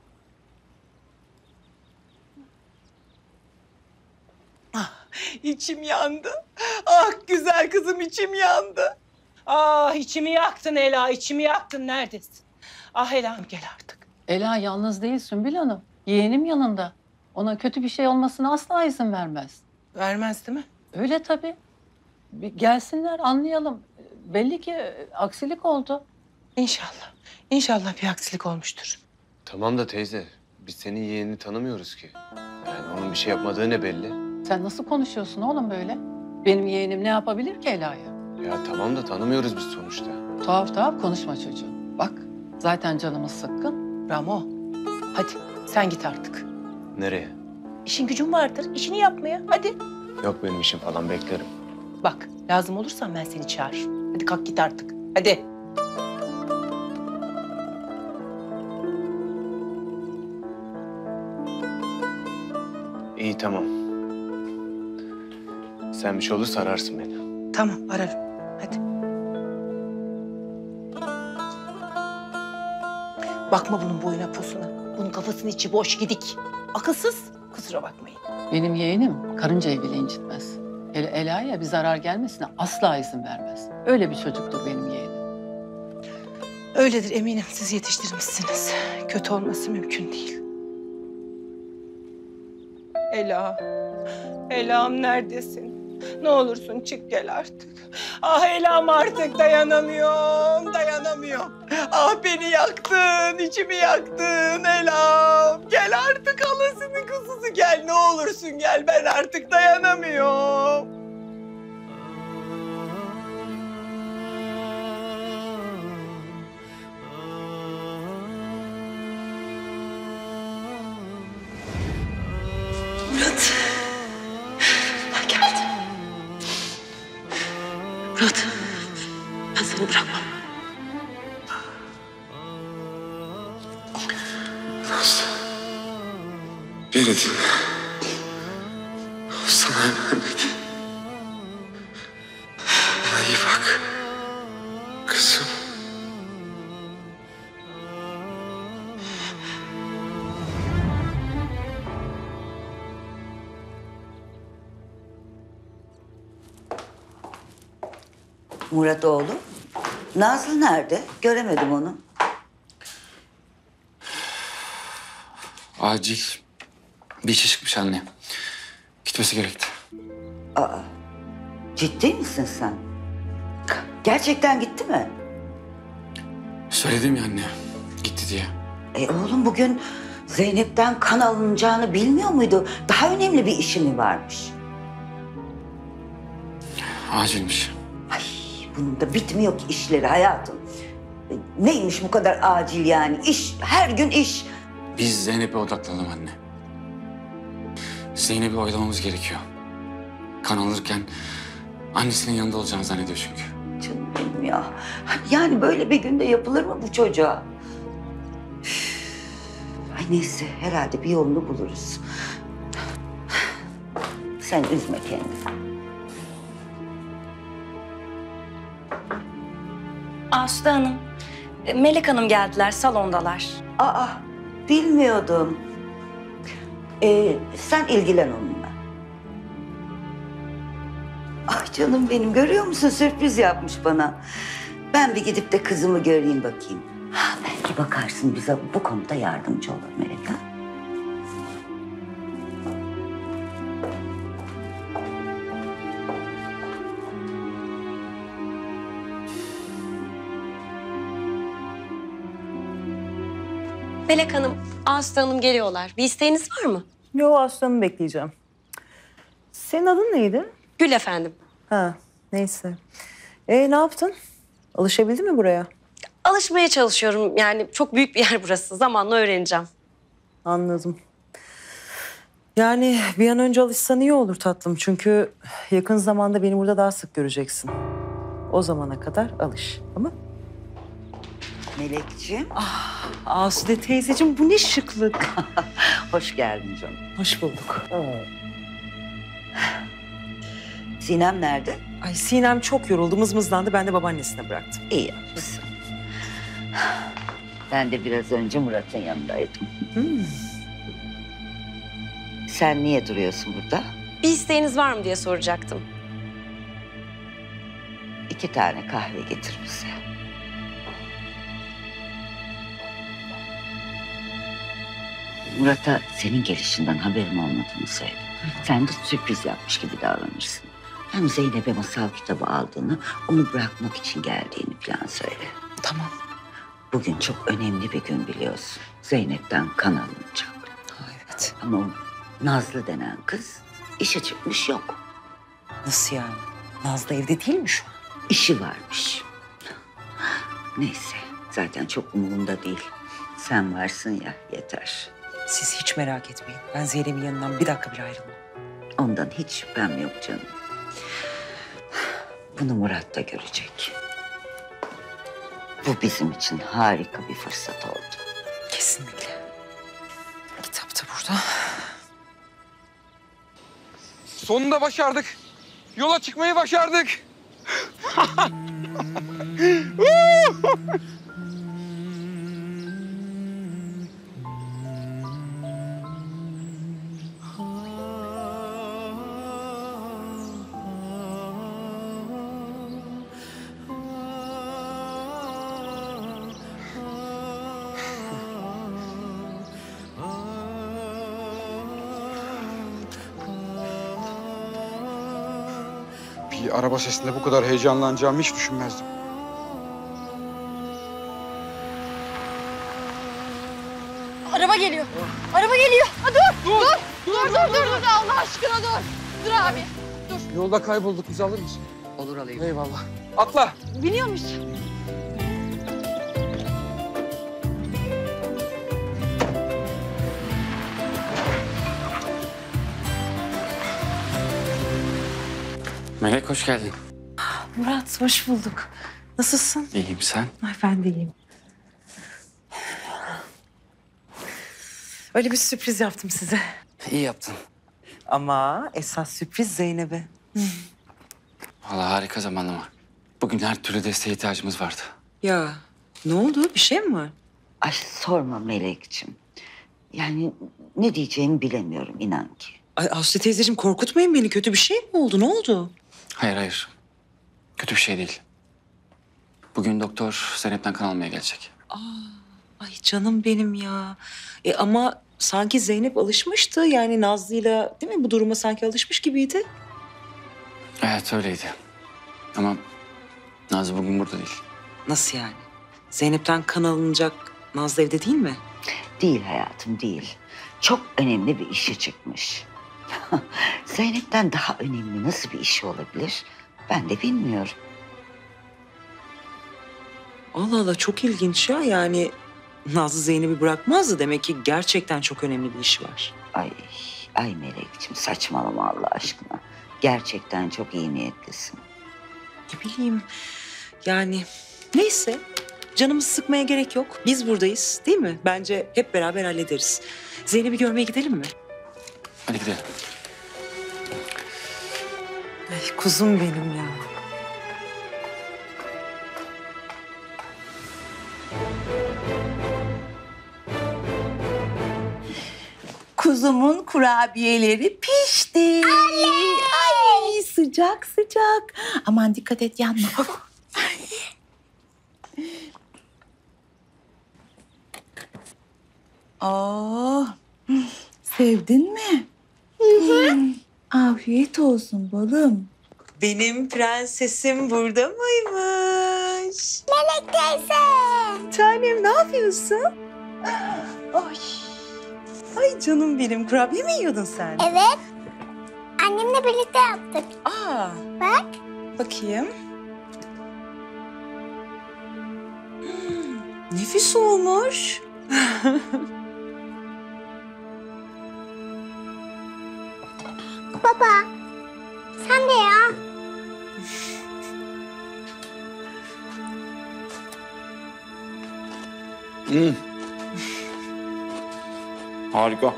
İçim yandı. Ah güzel kızım içim yandı. Ah içimi yaktın Ela, içimi yaktın. Neredesin? Ah Ela'm gel artık. Ela yalnız değil Sümbül Hanım. Yeğenim yanında. Ona kötü bir şey olmasına asla izin vermez. Vermez değil mi? Öyle tabii. Bir gelsinler anlayalım. Belli ki aksilik oldu. İnşallah. İnşallah bir aksilik olmuştur. Tamam da teyze, biz senin yeğenini tanımıyoruz ki. Yani onun bir şey yapmadığı ne belli? Sen nasıl konuşuyorsun oğlum böyle? Benim yeğenim ne yapabilir ki Ela'ya? Ya tamam da tanımıyoruz biz sonuçta. Tuhaf konuşma çocuğum. Bak zaten canımız sıkkın. Ramo hadi sen git artık. Nereye? İşin gücün vardır. İşini yapmaya. Hadi. Yok benim işim falan, beklerim. Bak lazım olursan ben seni çağırırım. Hadi kalk git artık. Hadi. İyi tamam. Sen bir şey olursa ararsın beni. Tamam ararım. Hadi. Bakma bunun boyuna posuna. Bunun kafasının içi boş gidik. Akılsız. Kusura bakmayın. Benim yeğenim karıncayı bile incitmez. Hele Ela'ya bir zarar gelmesine asla izin vermez. Öyle bir çocuktur benim yeğenim. Öyledir eminim. Siz yetiştirmişsiniz. Kötü olması mümkün değil. Ela. Ela'm neredesin? Ne olursun çık gel artık. Ah Ela'm artık dayanamıyorum, dayanamıyorum. Ah beni yaktın, içimi yaktın Ela'm. Gel artık halasının kuzusu gel ne olursun gel ben artık dayanamıyorum. Murat. Ben geldim. Murat. Ben seni bırakmam. Beni dinle. Sana emanet. Bana iyi bak. Kızım. Murat oğlum. Nazlı nerede? Göremedim onu. Acil bir işe çıkmış anne. Gitmesi gerekti. Aa, ciddi misin sen? Gerçekten gitti mi? Söyledim ya anne. Gitti diye. Oğlum bugün Zeynep'ten kan alınacağını bilmiyor muydu? Daha önemli bir işi mi varmış? Acilmiş. Bunun da bitmiyor ki işleri hayatım. Neymiş bu kadar acil yani? İş, her gün iş. Biz Zeynep'e odaklanalım anne. Zeynep'i oyalamamız gerekiyor. Kan alırken annesinin yanında olacağını zannediyor çünkü. Canım benim ya. Yani böyle bir günde yapılır mı bu çocuğa? Üf. Ay neyse herhalde bir yolunu buluruz. Sen üzme kendini. Asude Hanım, Melek Hanım geldiler, salondalar. Aa, bilmiyordum. Sen ilgilen onunla. Ay canım benim, görüyor musun? Sürpriz yapmış bana. Ben bir gidip de kızımı göreyim bakayım. Ha, belki bakarsın bize bu konuda yardımcı olur Melek ha? Melek Hanım, Aslı Hanım geliyorlar. Bir isteğiniz var mı? Yo, Aslan'ı bekleyeceğim. Senin adın neydi? Gül efendim. Ha, neyse. Ne yaptın? Alışabildin mi buraya? Alışmaya çalışıyorum. Yani çok büyük bir yer burası. Zamanla öğreneceğim. Anladım. Yani bir an önce alışsan iyi olur tatlım. Çünkü yakın zamanda beni burada daha sık göreceksin. O zamana kadar alış, tamam? Melekciğim. Ah, Asude teyzeciğim bu ne şıklık. Hoş geldin canım. Hoş bulduk. Sinem nerede? Ay Sinem çok yoruldu, mızmızlandı. Ben de babaannesine bıraktım. İyi yapmışsın. Ben de biraz önce Murat'ın yanındaydım. Sen niye duruyorsun burada? Bir isteğiniz var mı diye soracaktım. 2 tane kahve getir bize. Murat'a senin gelişinden haberim olmadığını söyle. Sen de sürpriz yapmış gibi davranırsın. Hem Zeynep'e masal kitabı aldığını, onu bırakmak için geldiğini falan söyle. Tamam. Bugün çok önemli bir gün biliyorsun. Zeynep'ten kan alınacak. Evet. Ama o Nazlı denen kız işe çıkmış yok. Nasıl yani? Nazlı evde değil mi şu an? İşi varmış. Neyse, zaten çok umurumda değil. Sen varsın ya, yeter. Siz hiç merak etmeyin. Ben Zeynep'in yanından bir dakika bile ayrılmam. Ondan hiç şüphem yok canım. Bunu Murat da görecek. Bu bizim için harika bir fırsat oldu. Kesinlikle. Kitap da burada. Sonunda başardık. Yola çıkmayı başardık. bir araba sesinde bu kadar heyecanlanacağımı hiç düşünmezdim. Araba geliyor. Araba geliyor. Ha, dur. Allah aşkına dur. Dur abi. Dur. Yolda kaybolduk, bizi alır mısın? Olur alayım. Eyvallah. Atla. Biniyor musun? Melek hoş geldin. Murat hoş bulduk. Nasılsın? İyiyim sen? Ay ben de iyiyim. Öyle bir sürpriz yaptım size. İyi yaptın. Ama esas sürpriz Zeynep'e. Vallahi harika zamanlama. Bugün her türlü desteğe ihtiyacımız vardı. Ya ne oldu? Bir şey mi var? Ay sorma Melekciğim. Yani ne diyeceğimi bilemiyorum inan ki. Ay Aslı teyzeciğim korkutmayın beni. Kötü bir şey mi oldu? Ne oldu? Hayır. Kötü bir şey değil. Bugün doktor Zeynep'ten kan almaya gelecek. Ay canım benim ya. Ama sanki Zeynep alışmıştı. Yani Nazlı'yla değil mi? Bu duruma sanki alışmış gibiydi. Evet öyleydi. Ama Nazlı bugün burada değil. Nasıl yani? Zeynep'ten kan alınacak Nazlı evde değil mi? Değil hayatım değil. Çok önemli bir işi çıkmış. Zeynep'ten daha önemli nasıl bir işi olabilir? Ben de bilmiyorum. Allah Allah çok ilginç ya. Yani Nazlı Zeynep'i bırakmazdı. Demek ki gerçekten çok önemli bir işi var. Ay Melekciğim saçmalama Allah aşkına. Gerçekten çok iyi niyetlisin. Ne bileyim. Yani neyse. Canımızı sıkmaya gerek yok. Biz buradayız değil mi? Bence hep beraber hallederiz. Zeynep'i görmeye gidelim mi? Hadi gidelim. Ay kuzum benim ya. Kuzumun kurabiyeleri pişti. Ay sıcak sıcak. Aman dikkat et yanma. Oh, sevdin mi? Afiyet olsun balım. Benim prensesim burada mıymış? Melek teyze. Tanem ne yapıyorsun? Ay. Ay canım benim. Kurabiye mi yiyordun sen? Evet. Annemle birlikte yaptık. Aa. Bak. Bakayım. Nefis olmuş. Baba. Sen de ya. Harika.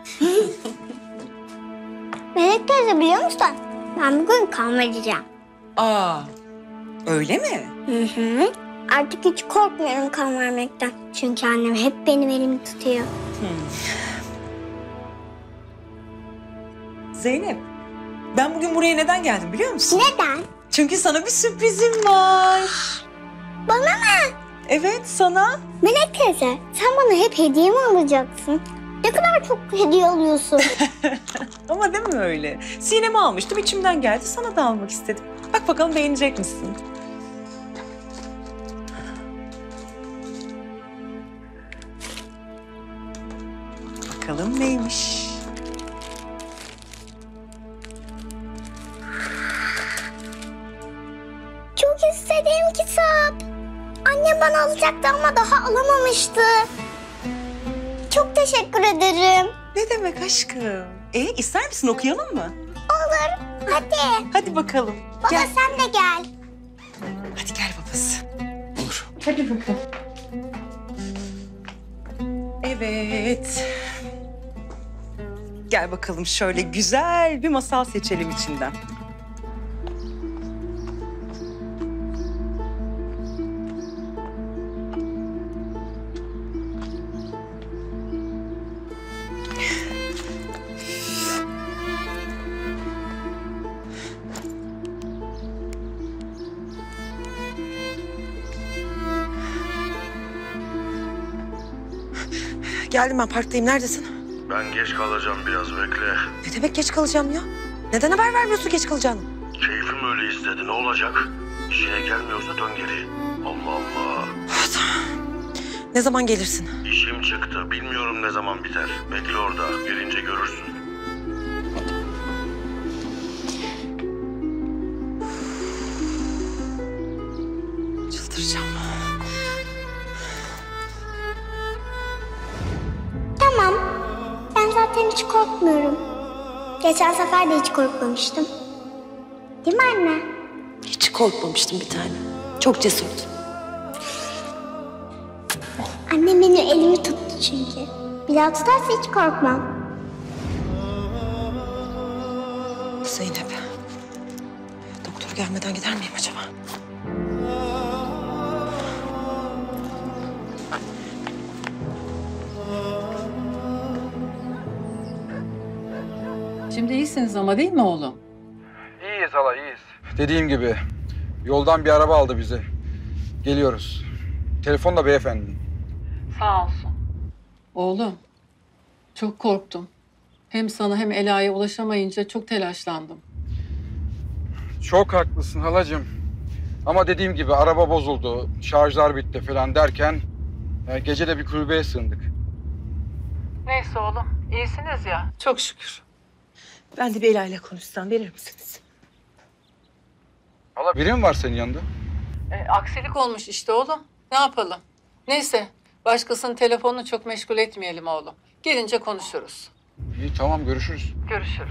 Melek teyze biliyor musun? Ben bugün kan vereceğim. Aa. Öyle mi? Hı. Artık hiç korkmuyorum kan vermekten. Çünkü annem hep benim elimi tutuyor. Zeynep. Ben bugün buraya neden geldim biliyor musun? Neden? Çünkü sana bir sürprizim var. Bana mı? Evet sana. Melek teyze sen bana hep hediye mi alacaksın? Ne kadar çok hediye alıyorsun. Ama değil mi öyle? Sinem'i almıştım içimden geldi sana da almak istedim. Bak bakalım beğenecek misin? Bakalım neymiş? Çok istediğim kitap. Annem bana alacaktı ama daha alamamıştı. Çok teşekkür ederim. Ne demek aşkım? İster misin okuyalım mı? Olur. Hadi. Hadi bakalım. Baba Gel. sen de gel. Hadi gel babası. Olur. Hadi bakalım. Evet. Gel bakalım şöyle güzel bir masal seçelim içinden. Geldim ben parktayım. Neredesin? Ben geç kalacağım biraz bekle. Ne demek geç kalacağım ya? Neden haber vermiyorsun geç kalacağını? Keyfim öyle izledi. Ne olacak? İşine gelmiyorsa dön geri. Allah Allah. Ne zaman gelirsin? İşim çıktı. Bilmiyorum ne zaman biter. Bekle orada. Gelince görürsün. Çıldıracağım. Tamam. Ben zaten hiç korkmuyorum. Geçen sefer de hiç korkmamıştım. Değil mi anne? Hiç korkmamıştım bir tane. Çok cesurdun. Annem benim elimi tuttu çünkü. Bir daha tutarsa hiç korkmam. Zeynep. Doktor gelmeden gider miyim acaba? Şimdi iyisiniz ama değil mi oğlum? İyiyiz hala, iyiyiz. Dediğim gibi yoldan bir araba aldı bizi. Geliyoruz. Telefon da beyefendinin. Sağ olsun. Oğlum, çok korktum. Hem sana hem Ela'ya ulaşamayınca çok telaşlandım. Çok haklısın halacığım. Ama dediğim gibi araba bozuldu, şarjlar bitti falan derken gece de bir kulübeye sığındık. Neyse oğlum, iyisiniz ya. Çok şükür. Ben de bir Ela ile konuşsam verir misiniz? Hala biri mi var senin yanında? Aksilik olmuş işte oğlum. Ne yapalım? Neyse, başkasının telefonunu çok meşgul etmeyelim oğlum. Gelince konuşuruz. İyi tamam, görüşürüz. Görüşürüz.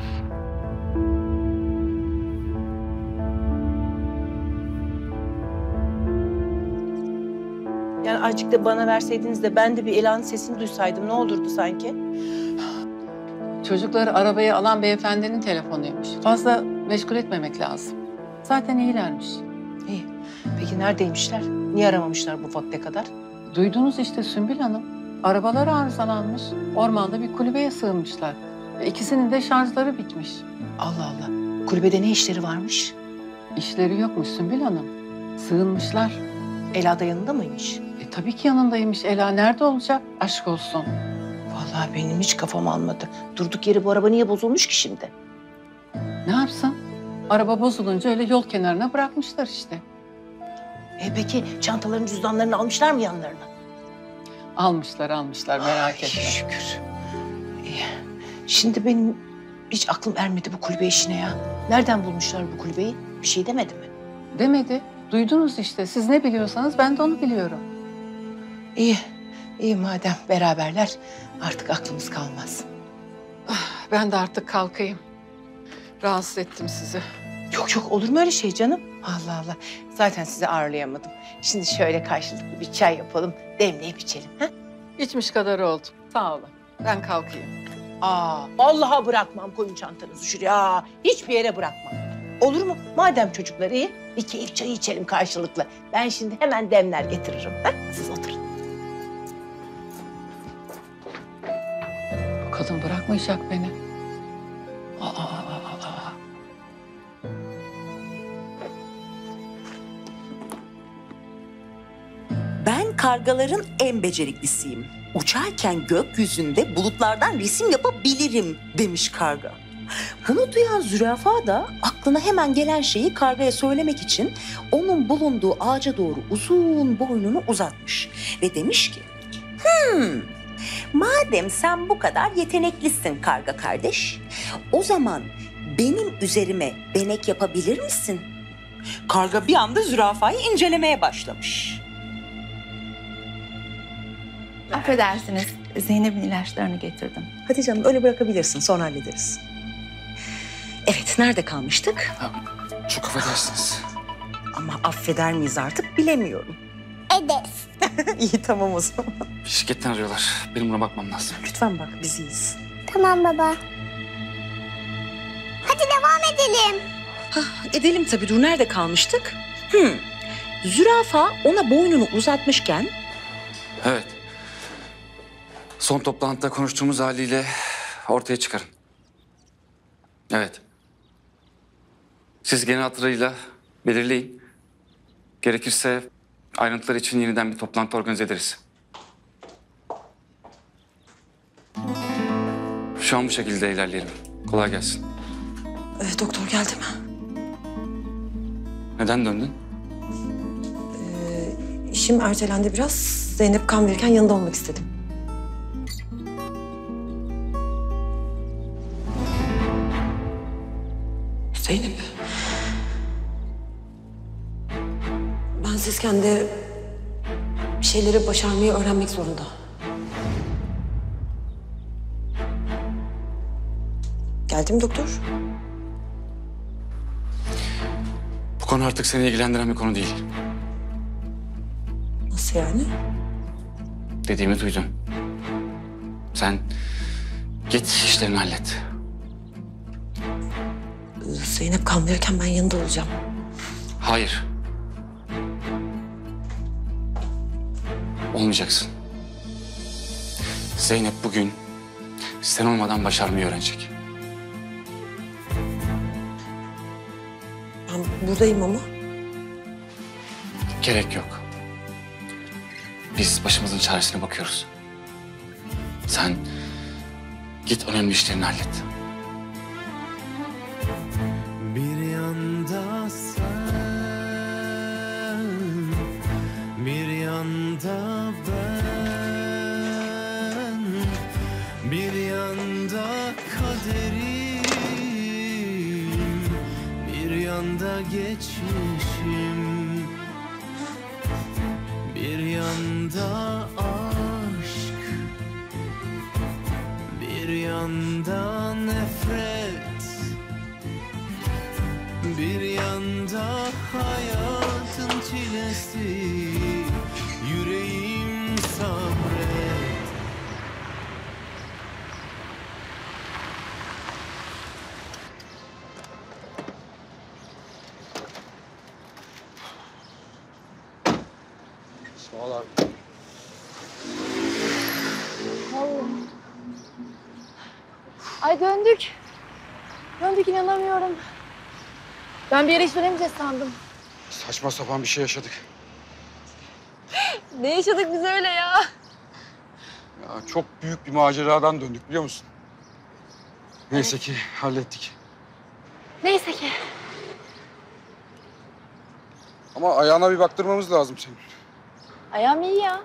Yani azıcık da bana verseydiniz de ben de bir Ela'nın sesini duysaydım ne olurdu sanki? Çocukları arabaya alan beyefendinin telefonuymuş. Fazla meşgul etmemek lazım. Zaten iyilermiş. İyi. Peki neredeymişler? Niye aramamışlar bu vakte kadar? Duydunuz işte Sümbül Hanım. Arabalar arızalanmış. Ormanda bir kulübeye sığınmışlar. İkisinin de şarjları bitmiş. Allah Allah. Kulübede ne işleri varmış? İşleri yokmuş Sümbül Hanım. Sığınmışlar. Ela da yanında mıymış? Tabii ki yanındaymış Ela. Nerede olacak? Aşk olsun. Vallahi benim hiç kafam almadı. Durduk yere bu araba niye bozulmuş ki şimdi? Ne yapsın? Araba bozulunca öyle yol kenarına bırakmışlar işte. Peki çantaların cüzdanlarını almışlar mı yanlarına? Almışlar merak etme. Şükür. İyi. Şimdi benim hiç aklım ermedi bu kulübe işine ya. Nereden bulmuşlar bu kulübeyi? Bir şey demedi mi? Demedi. Duydunuz işte. Siz ne biliyorsanız ben de onu biliyorum. İyi. İyi madem beraberler artık aklımız kalmaz. Ben de artık kalkayım. Rahatsız ettim sizi. Yok olur mu öyle şey canım? Allah Allah. Zaten sizi ağırlayamadım. Şimdi şöyle karşılıklı bir çay yapalım, demleyip içelim. Ha? İçmiş kadar oldum. Sağ olun. Ben kalkayım. Vallahi bırakmam, koyun çantanızı şuraya. Hiçbir yere bırakmam. Olur mu? Madem çocuklar iyi, bir keyif çayı içelim karşılıklı. Ben şimdi hemen demler getiririm. Ha? Siz oturun. Bu kadın bırakmayacak beni. Ben kargaların en beceriklisiyim. Uçarken gökyüzünde bulutlardan resim yapabilirim demiş karga. Bunu duyan zürafa da aklına hemen gelen şeyi kargaya söylemek için onun bulunduğu ağaca doğru uzun boynunu uzatmış. Ve demiş ki, madem sen bu kadar yeteneklisin karga kardeş, o zaman benim üzerime benek yapabilir misin? Karga bir anda zürafayı incelemeye başlamış. Affedersiniz, Zeynep'in ilaçlarını getirdim. Hadi canım öyle bırakabilirsin, sonra hallederiz. Evet, nerede kalmıştık? Çok affedersiniz. Ama affeder miyiz artık bilemiyorum. Ederiz. İyi tamam o zaman. Şirketten arıyorlar. Benim buna bakmam lazım. Lütfen bak, biz iyiyiz. Tamam baba. Hadi devam edelim. Edelim tabii, dur nerede kalmıştık? Zürafa ona boynunu uzatmışken... Evet. Son toplantıda konuştuğumuz haliyle ortaya çıkarın. Evet. Siz genel hatlarıyla belirleyin. Gerekirse ayrıntılar için yeniden bir toplantı organize ederiz. Şu an bu şekilde ilerleyelim. Kolay gelsin. Doktor geldi mi? Neden döndün? İşim ertelendi biraz. Zeynep kan verirken yanında olmak istedim. Zeynep. Bensizken de bir şeyleri başarmayı öğrenmek zorunda. Geldi mi doktor? Bu konu artık seni ilgilendiren bir konu değil. Nasıl yani? Dediğimi duydun. Sen git işlerini hallet. Zeynep kan verirken ben yanında olacağım. Hayır. Olmayacaksın. Zeynep bugün sen olmadan başarmayı öğrenecek. Ben buradayım ama. Gerek yok. Biz başımızın çaresine bakıyoruz. Sen git önemli işlerini hallet. Bir yanda sen, bir yanda ben, bir yanda kaderim, bir yanda geçmişim, bir yanda aşk, bir yanda nefret, bir yanda hayatın çilesi, yüreğim sabret. Sağ ol abi. Ay döndük. Döndük inanamıyorum. Ben bir yere hiç dönemeyeceğiz sandım. Saçma sapan bir şey yaşadık. Ne yaşadık biz öyle ya? Ya çok büyük bir maceradan döndük biliyor musun? Neyse ki hallettik. Neyse ki. Ama ayağına bir baktırmamız lazım senin. Ayağım iyi ya.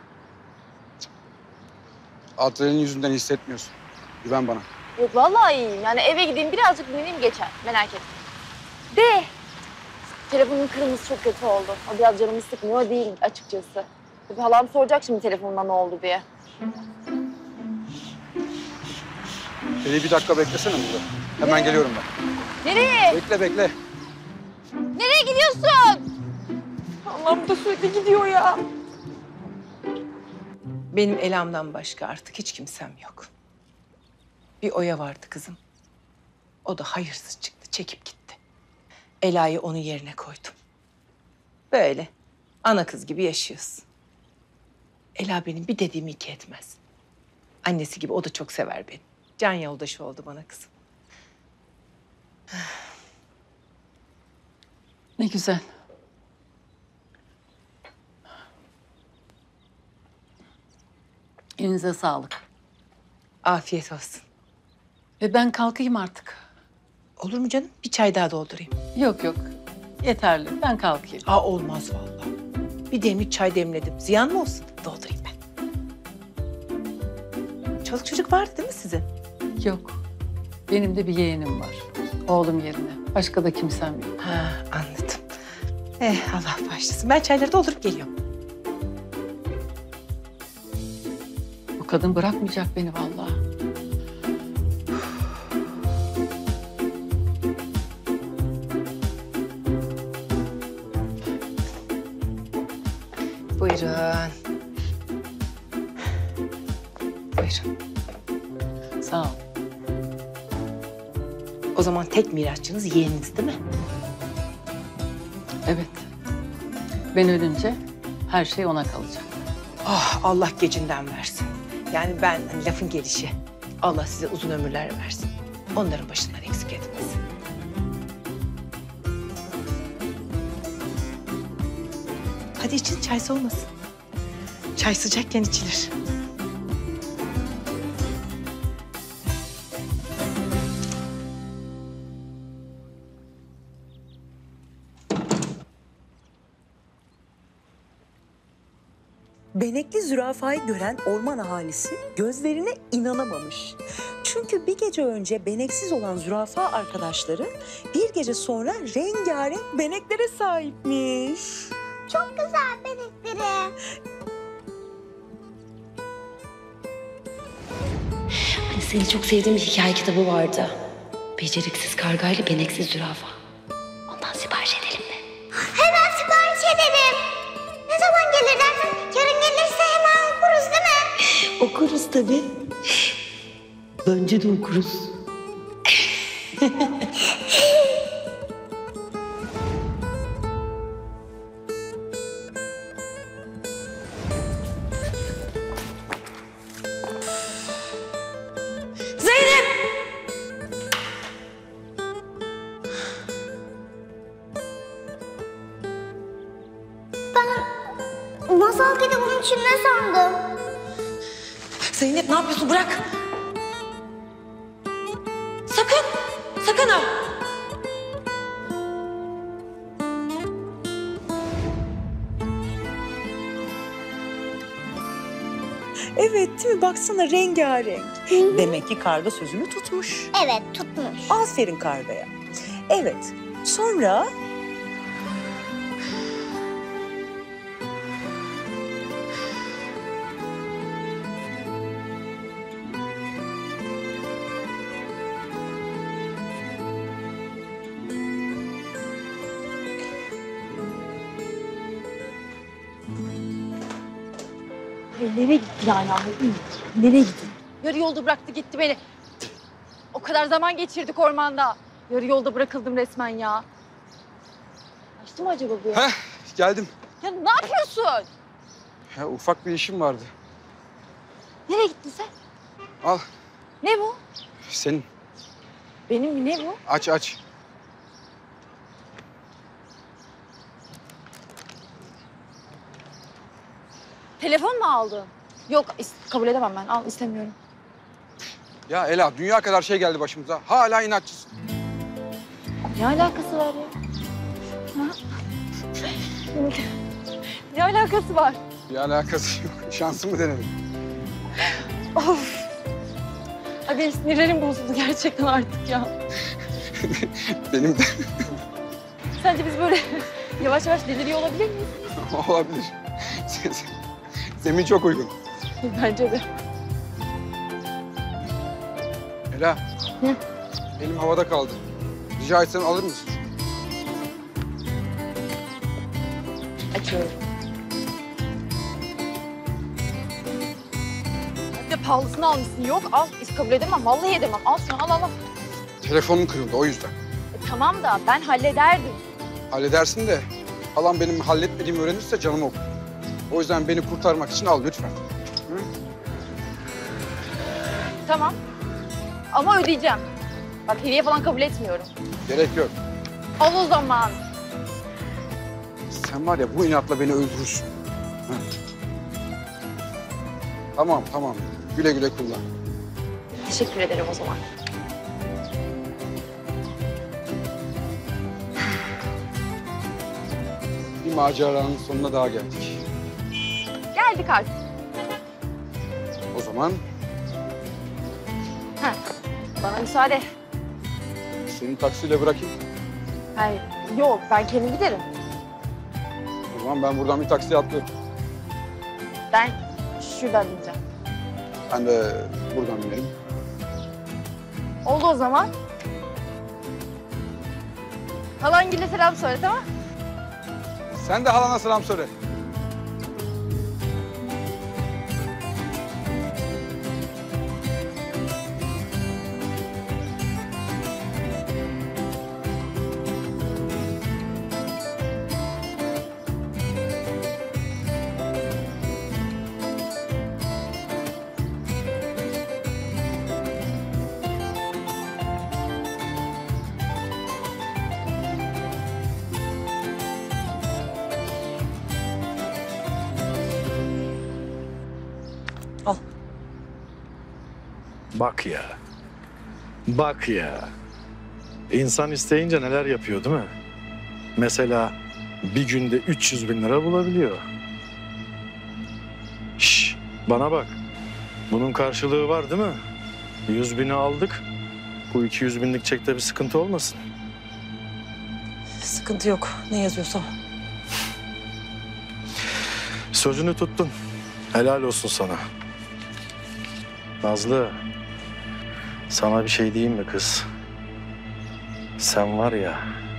Adrenalin yüzünden hissetmiyorsun. Güven bana. Yok vallahi iyiyim. Yani eve gideyim birazcık dinleneyim geçer. Merak etme. De. Telefonun kırmızı çok kötü oldu. O biraz canımı sıkmıyor değil açıkçası. Tabii halam soracak şimdi telefonumda ne oldu diye. Beni bir dakika beklesene burada. Hemen geliyorum ben. Nereye? Bekle bekle. Nereye gidiyorsun? Allah'ım da sürekli gidiyor ya. Benim Ela'mdan başka artık hiç kimsem yok. Bir Oya vardı kızım. O da hayırsız çıktı, çekip gitti. Ela'yı onun yerine koydum. Böyle ana kız gibi yaşıyoruz. Ela benim bir dediğimi iki etmez. Annesi gibi o da çok sever beni. Can yoldaşı oldu bana kızım. Ne güzel. Elinize sağlık. Afiyet olsun. Ben kalkayım artık. Olur mu canım? Bir çay daha doldurayım. Yok yok. Yeterli. Ben kalkayım. Olmaz vallahi. Bir demlik çay demledim. Ziyan mı olsun? Doldurayım ben. Çoluk çocuk vardı değil mi sizin? Yok. Benim de bir yeğenim var. Oğlum yerine. Başka da kimsem yok. Ha, anladım. Allah bağışlasın. Ben çayları doldurup geliyorum. Bu kadın bırakmayacak beni vallahi. Buyurun. Buyurun. Sağ ol. O zaman tek mirasçınız yeğeniniz değil mi? Evet. Ben ölünce her şey ona kalacak. Oh, Allah gecinden versin. Yani ben hani lafın gelişi. Allah size uzun ömürler versin. Onların başından eksik etmesin. Hadi için çay soğumasın. Çay sıcakken içilir. Benekli zürafayı gören orman ahalisi gözlerine inanamamış. Çünkü bir gece önce beneksiz olan zürafa arkadaşları bir gece sonra rengarenk beneklere sahipmiş. Çok güzel benekleri. Hani seni çok sevdiğim bir hikaye kitabı vardı. Beceriksiz karga ile beneksiz zürafa. Ondan sipariş edelim mi? Hemen sipariş edelim. Ne zaman gelir dersen yarın gelirse hemen okuruz değil mi? Okuruz tabii. Bence de okuruz. Zeynep! Ben masal kitabının içinde sandım. Zeynep ne yapıyorsun? Bırak. Sakın! Sakın ha! Evet değil mi? Baksana rengarenk. Demek ki karga sözünü tutmuş. Evet tutmuş. Aferin kargaya. Evet. Sonra Nereye gitti yani anladın mı? Nereye gitti? Yarı yolda bıraktı gitti beni. O kadar zaman geçirdik ormanda. Yarı yolda bırakıldım resmen ya. Kaçtı mı acaba bu? Heh, geldim. Ya ne yapıyorsun? Ya, ufak bir işim vardı. Nereye gittin sen? Al, Ne bu? senin. Benim mi? Ne bu? Aç, aç. Telefon mu aldın? Yok kabul edemem ben. Al istemiyorum. Ya Ela, dünya kadar şey geldi başımıza. Hala inatçısın. Ne alakası var ya? Ha? Ne alakası var? Bir alakası yok. Şansımı denedim. Of. Ay benim sinirlerim bozuldu gerçekten artık ya. Benim de Sence biz böyle yavaş yavaş deliriyor olabilir miyiz? olabilir. Zemin çok uygun. Bence de. Ela, Hı? elim havada kaldı. Rica etsen alır mısın? Açıyorum. Bir de pahalısını almışsın. Yok al. Hiç kabul edemem. Vallahi edemem. Al şunu al. Telefonum kırıldı o yüzden. Tamam da ben hallederdim. Halledersin de halam benim halletmediğimi öğrenirse canımı okur. O yüzden beni kurtarmak için al lütfen. Hı? Tamam. Ama ödeyeceğim. Bak hediye falan kabul etmiyorum. Gerek yok. Al o zaman. Sen var ya bu inatla beni öldürürsün. Hı. Tamam tamam. Güle güle kullan. Teşekkür ederim o zaman. Bir maceranın sonuna daha geldik. Geldik artık. O zaman Heh. Bana müsaade. seni taksiyle bırakayım. Hayır. Yok ben kendim giderim. O zaman ben buradan bir taksiye atlıyorum. Ben şuradan bineceğim. Ben de buradan binerim. Oldu o zaman. Halangil'e selam söyle tamam? Sen de halana selam söyle. Bak ya. Bak ya. İnsan isteyince neler yapıyor değil mi? Mesela bir günde 300 bin lira bulabiliyor. Bana bak. Bunun karşılığı var değil mi? 100.000'i aldık. Bu 200.000'lik çekte bir sıkıntı olmasın. Sıkıntı yok. Ne yazıyorsa. Sözünü tuttun. Helal olsun sana. Nazlı, sana bir şey diyeyim mi kız? Sen var ya,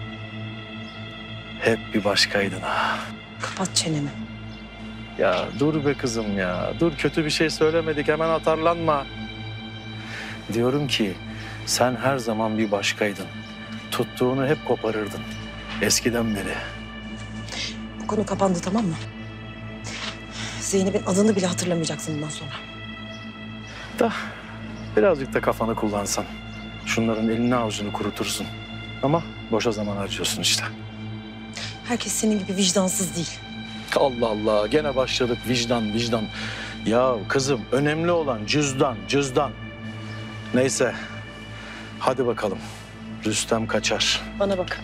hep bir başkaydın ha. Kapat çeneni. Ya dur be kızım ya. Dur, kötü bir şey söylemedik, hemen atarlanma. Diyorum ki sen her zaman bir başkaydın. Tuttuğunu hep koparırdın. Eskiden beri. Bu konu kapandı, tamam mı? Zeynep'in adını bile hatırlamayacaksın bundan sonra. Da birazcık da kafanı kullansan. Şunların elini avucunu kurutursun. Ama boşa zaman harcıyorsun işte. Herkes senin gibi vicdansız değil. Allah Allah, gene başladık vicdan vicdan. Ya kızım, önemli olan cüzdan. Neyse, hadi bakalım. Rüstem kaçar. Bana bak.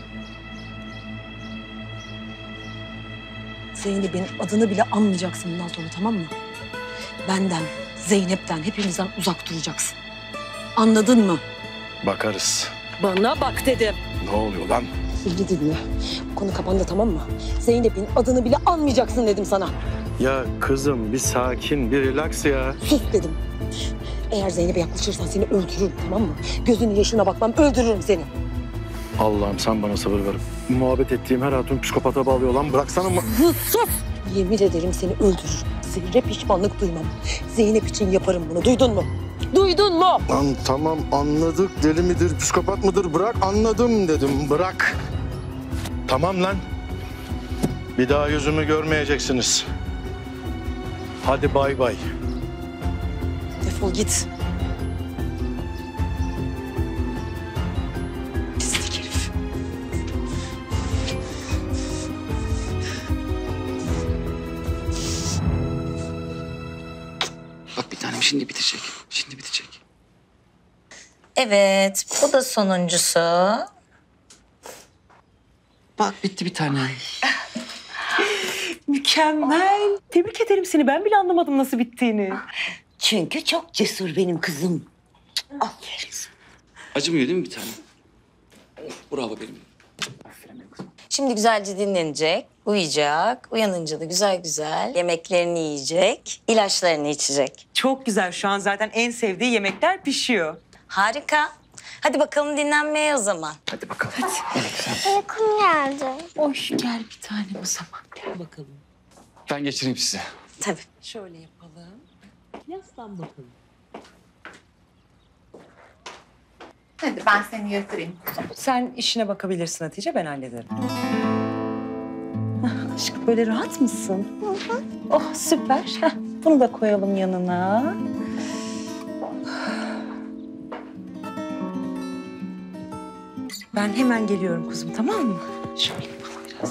Zeynep'in adını bile anmayacaksın bundan sonra, tamam mı? Benden, Zeynep'ten, hepimizden uzak duracaksın. Anladın mı? Bakarız. Bana bak dedim. Ne oluyor lan? İyi dinle. Bu konu kapandı, tamam mı? Zeynep'in adını bile anmayacaksın dedim sana. Ya kızım bir sakin, bir relax ya. Sus dedim. Eğer Zeynep'e yaklaşırsan seni öldürürüm, tamam mı? Gözünün yaşına bakmam, öldürürüm seni. Allah'ım sen bana sabır ver. Muhabbet ettiğim her hatun psikopata bağlıyor lan. Bıraksana mı? Sus! Yemin ederim seni öldürürüm. Zerre pişmanlık duymam. Zeynep için yaparım bunu, duydun mu? Duydun mu? Lan tamam anladık. Deli midir, psikopat mıdır? Bırak, anladım dedim. Bırak. Tamam lan. Bir daha yüzümü görmeyeceksiniz. Hadi bay bay. Defol git. Pislik herif. Bak bir tanem şimdi bitecek. Şimdi bitecek. Evet, bu da sonuncusu. Bak bitti bir tane. Mükemmel. Tebrik ederim seni. Ben bile anlamadım nasıl bittiğini. Çünkü çok cesur benim kızım. Aferin. Acımıyor değil mi bir tane? Bravo benim. Şimdi güzelce dinlenecek, uyuyacak. Uyanınca da güzel güzel yemeklerini yiyecek, ilaçlarını içecek. Çok güzel. Şu an zaten en sevdiği yemekler pişiyor. Harika. Hadi bakalım dinlenmeye o zaman. Hadi bakalım. Uykum geldi. Hoş gel bir tanem o zaman. Gel bakalım. Ben geçireyim size. Tabii. Şöyle yapalım. Yaslan bakalım. Hadi ben seni yatırayım. Sen işine bakabilirsin Hatice, ben hallederim. Aşkım böyle rahat mısın? Oh süper. Heh, bunu da koyalım yanına. Ben hemen geliyorum kuzum, tamam mı? Şöyle yapalım biraz.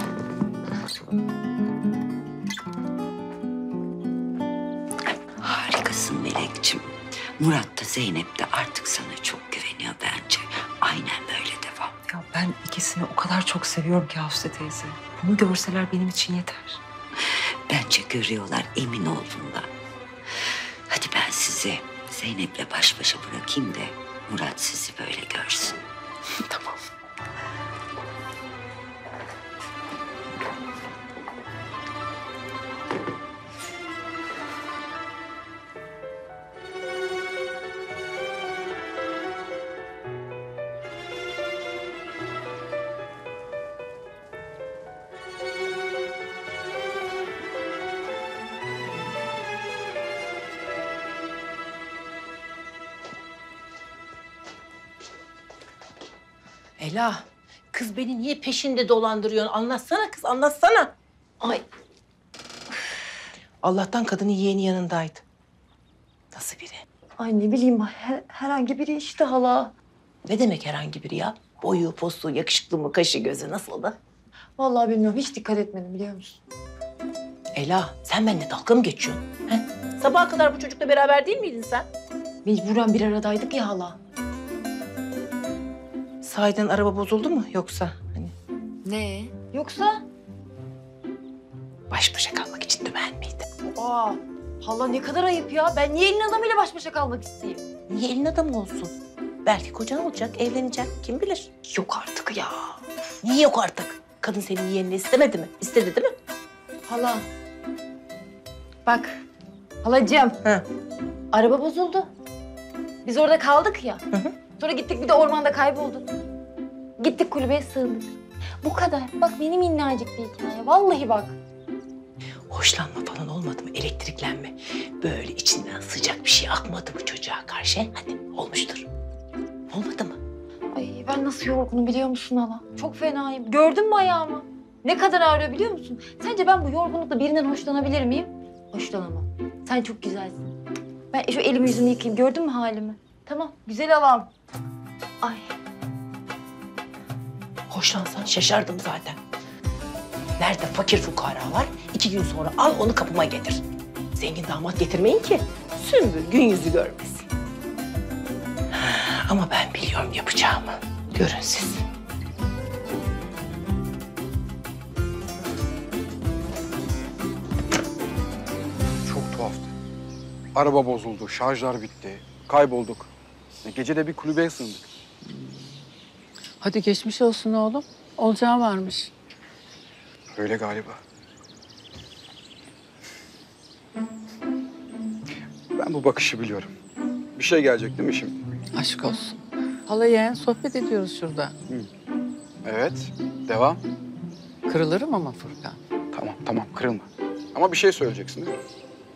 Harikasın Melekçim. Murat da Zeynep de artık sana çok güveniyor bence. Aynen böyle devam. Ya ben ikisini o kadar çok seviyorum ki Hafsa teyze. Bunu görseler benim için yeter. Bence görüyorlar, emin ol bundan. Hadi ben sizi Zeynep'le baş başa bırakayım da Murat sizi böyle görsün. Tamam. Ela, kız beni niye peşinde dolandırıyorsun? Anlatsana kız, anlatsana. Ay. Allah'tan kadının yeğeni yanındaydı. Nasıl biri? Ay ne bileyim, herhangi biri işte hala. Ne demek herhangi biri ya? Boyu, postu, yakışıklı mı, kaşı, gözü nasıl da? Vallahi bilmiyorum, hiç dikkat etmedim biliyor musun? Ela, sen benimle dalga mı geçiyorsun? He? Sabaha kadar bu çocukla beraber değil miydin sen? Mecburen bir aradaydık ya hala. Sahiden araba bozuldu mu yoksa? Hani Ne? Yoksa? baş başa kalmak için dümen miydi? Aa, Hala ne kadar ayıp ya. Ben niye elin adamıyla baş başa kalmak isteyeyim? Niye elin adamı olsun? Belki kocan olacak, evlenecek. Kim bilir? Yok artık ya. Niye yok artık? Kadın senin yeğenini istemedi mi? İstedi değil mi? Hala. Bak. Halacığım. Araba bozuldu. Biz orada kaldık ya. Sonra gittik bir de ormanda kaybolduk. Gittik kulübeye sığındık. Bu kadar. Bak benim minnacık bir hikaye. Vallahi bak. Hoşlanma falan olmadı mı? Elektriklenme. Böyle içinden sıcak bir şey akmadı mı çocuğa karşı? Hadi olmuştur. Olmadı mı? Ay ben nasıl yorgunum biliyor musun hala? Çok fenayım. Gördün mü ayağımı? Ne kadar ağrıyor biliyor musun? Sence ben bu yorgunlukla birinden hoşlanabilir miyim? Hoşlanamam. Sen çok güzelsin. Ben şu elimi yüzümü yıkayayım. Gördün mü halimi? Tamam. Güzel halam. Ay. Hoşlansan şaşardım zaten. Nerede fakir fukara var? 2 gün sonra al onu kapıma getir. Zengin damat getirmeyin ki Sümbül gün yüzü görmesin. Ama ben biliyorum yapacağımı. Görün siz. Çok tuhaftı. Araba bozuldu, şarjlar bitti, kaybolduk. Gece de bir kulübeye sığındık. Hadi geçmiş olsun oğlum. Olacağı varmış. Öyle galiba. Ben bu bakışı biliyorum. Bir şey gelecek değil mi şimdi? Aşk olsun. Hala yeğen sohbet ediyoruz şurada. Evet, devam. Kırılırım ama Furkan. Tamam, kırılma. Ama bir şey söyleyeceksin değil mi?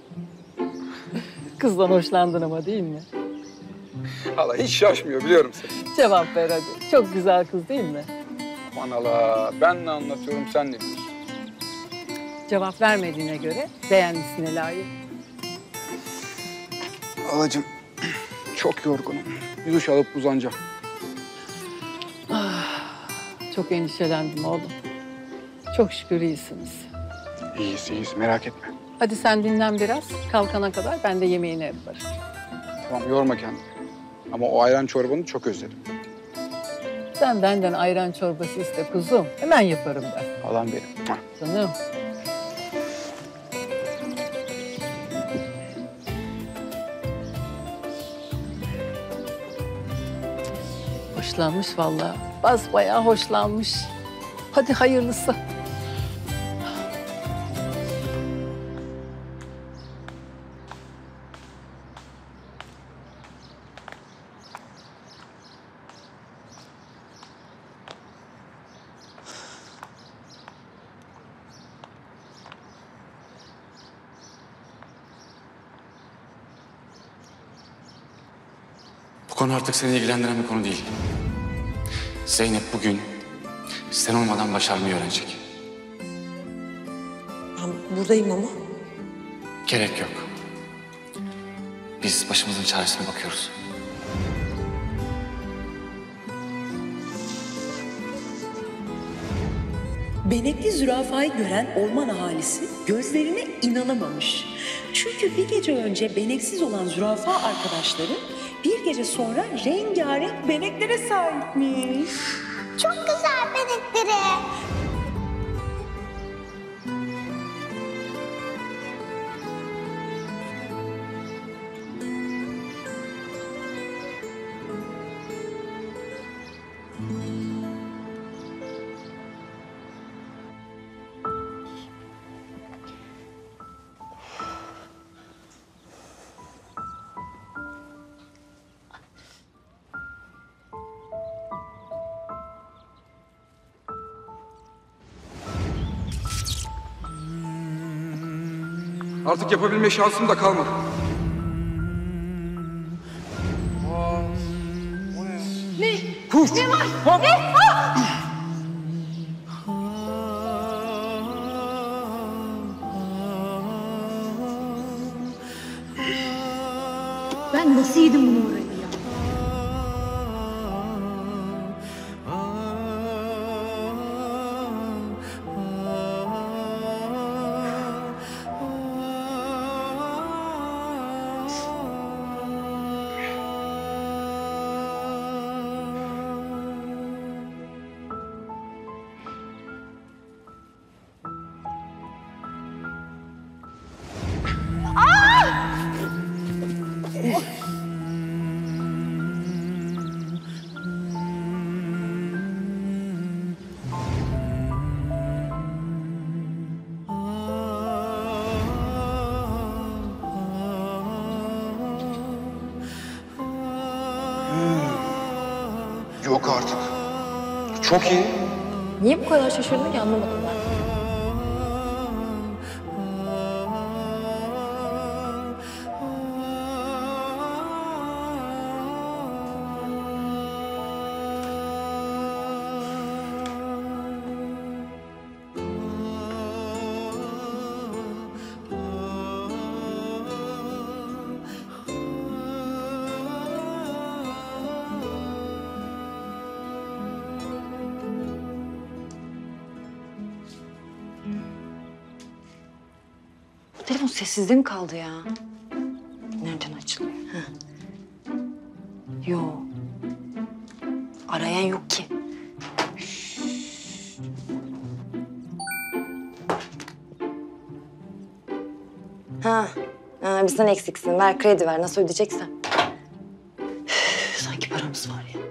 Kızdan hoşlandın ama değil mi? Hala hiç şaşmıyor biliyorum seni. Cevap ver hadi. Çok güzel kız değil mi? Aman hala, ben ne anlatıyorum sen ne diyorsun? Cevap vermediğine göre beğendisine layık. Halacığım, çok yorgunum. Bir duş alıp uzanacağım. Çok endişelendim oğlum. Çok şükür iyisiniz. İyiyiz, merak etme. Hadi sen dinlen biraz. Kalkana kadar ben de yemeğini yaparım. Tamam, yorma kendini. Ama o ayran çorbanı çok özledim. Sen benden ayran çorbası iste kuzum. Hemen yaparım ben. Halam benim. Canım. Hoşlanmış vallahi. Basbayağı hoşlanmış. Hadi hayırlısı. Bu konu artık seni ilgilendiren bir konu değil. Zeynep bugün sen olmadan başarmayı öğrenecek. Ben buradayım ama. Gerek yok. Biz başımızın çaresine bakıyoruz. Benekli zürafayı gören orman ahalisi gözlerine inanamamış. Çünkü bir gece önce beneksiz olan zürafa arkadaşları bir gece sonra rengarenk beneklere sahipmiş. Çok güzel benekleri. Artık yapabilme şansım da kalmadı. Ne? Puf. Ne var? Hop. Ne? Ah! Ben nasıl yedim bunu oraya ya? Ah! Yok artık. Çok iyi. Niye bu kadar şaşırdın ki anlamadım ben. Bu telefon sessizde mi kaldı ya? Nereden açılıyor? Ha. Yo. Arayan yok ki. Ha. Bizden eksiksin. Ver kredi ver. Nasıl ödeyeceksen. Sanki paramız var ya.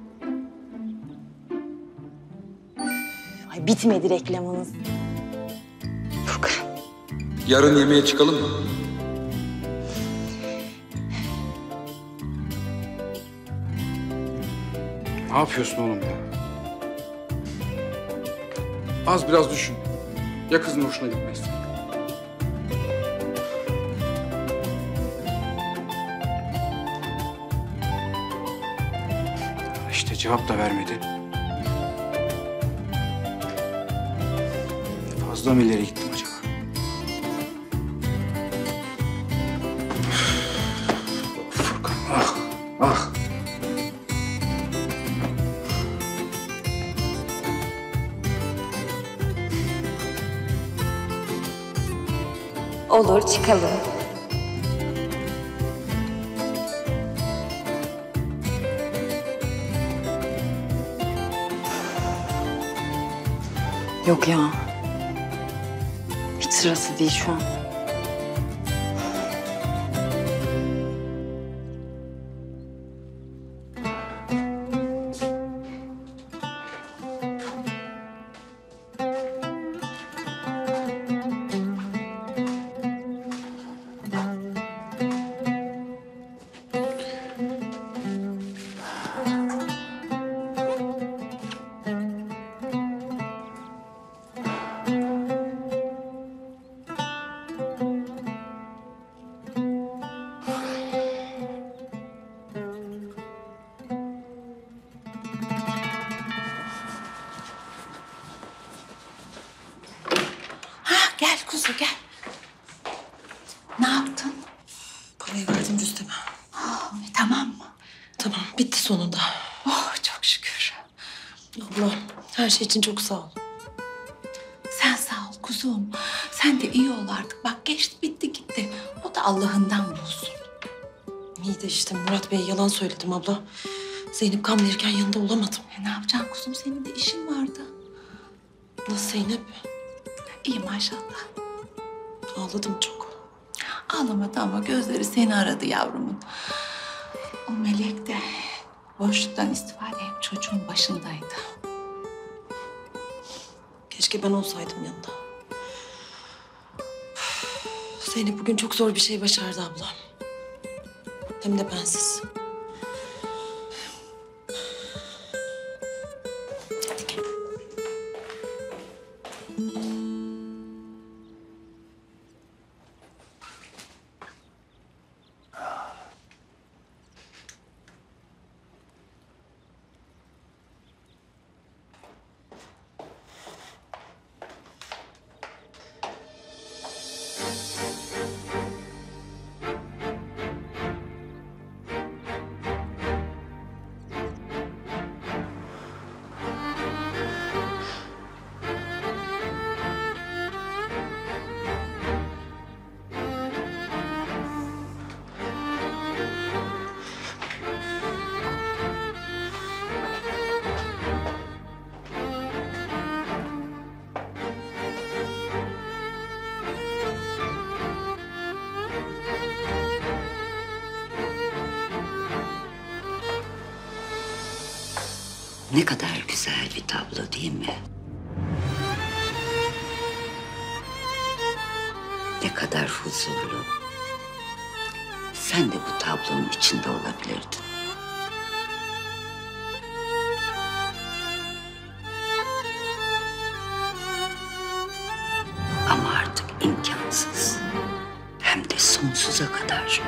Ay bitmedi reklamınız. Yarın yemeğe çıkalım mı? Ne yapıyorsun oğlum ya? Az biraz düşün. Ya kızın hoşuna gitmezse? İşte cevap da vermedi. Fazla mı ileri gittim acaba? Furkan, ah, ah. Olur, çıkalım. Yok ya. Hiç sırası değil şu an. Gel kuzu gel. Ne yaptın? Parayı verdim Rüstem'e. Tamam mı? Tamam, bitti sonunda. Oh çok şükür. Abla, her şey için çok sağ ol. Sen sağ ol kuzum. Sen de iyi ol artık. Bak geçti bitti gitti. O da Allah'ından bulsun. İyi de işte Murat Bey'e yalan söyledim abla. Zeynep kan verirken yanında olamadım. Ne yapacaksın kuzum? Senin de işin vardı. Nasıl Zeynep? İyi maşallah. Ağladım çok. Ağlamadı ama gözleri seni aradı yavrumun. O melek de boşluktan istifade hep çocuğun başındaydı. Keşke ben olsaydım yanında. Zeynep bugün çok zor bir şey başardı abla. Hem de bensiz. Hadi gel. Ne kadar güzel bir tablo değil mi? Ne kadar huzurlu. Sen de bu tablonun içinde olabilirdin. Ama artık imkansız. Hem de sonsuza kadar.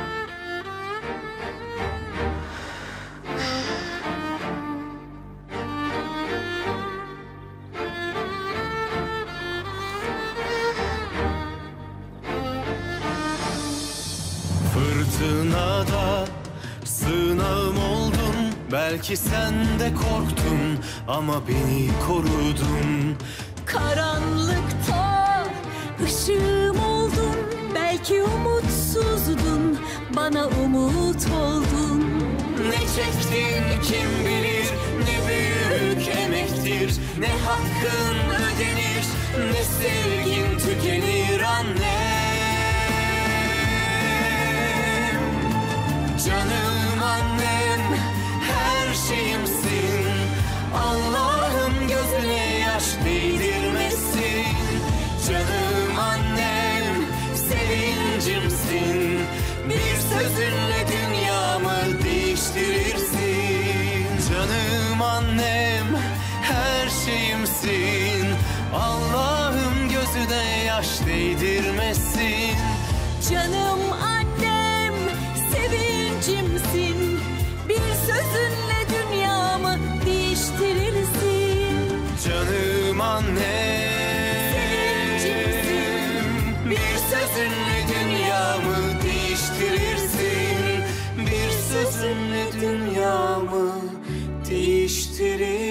Fırtınada sığınağım oldun. Belki sen de korktun ama beni korudun. Karanlıkta ışığım oldun. Belki umutsuzdun, bana umut oldun. Ne çektin kim bilir, ne büyük emektir. Ne hakkın ödenir, ne sevgin tükenir annem. Canım annem, her şeyimsin. Allah'ım gözüne yaş değdirmesin. Canım annem, sevincimsin. Bir sözünle dünyamı değiştirirsin. Canım annem, her şeyimsin. Allah'ım gözüne yaş değdirmesin. Canım annem, sevincimsin. Bir sözünle dünyamı değiştirirsin. Canım annem, sevincimsin. Bir sözünle dünyamı değiştirirsin. Bir sözünle dünyamı değiştirirsin.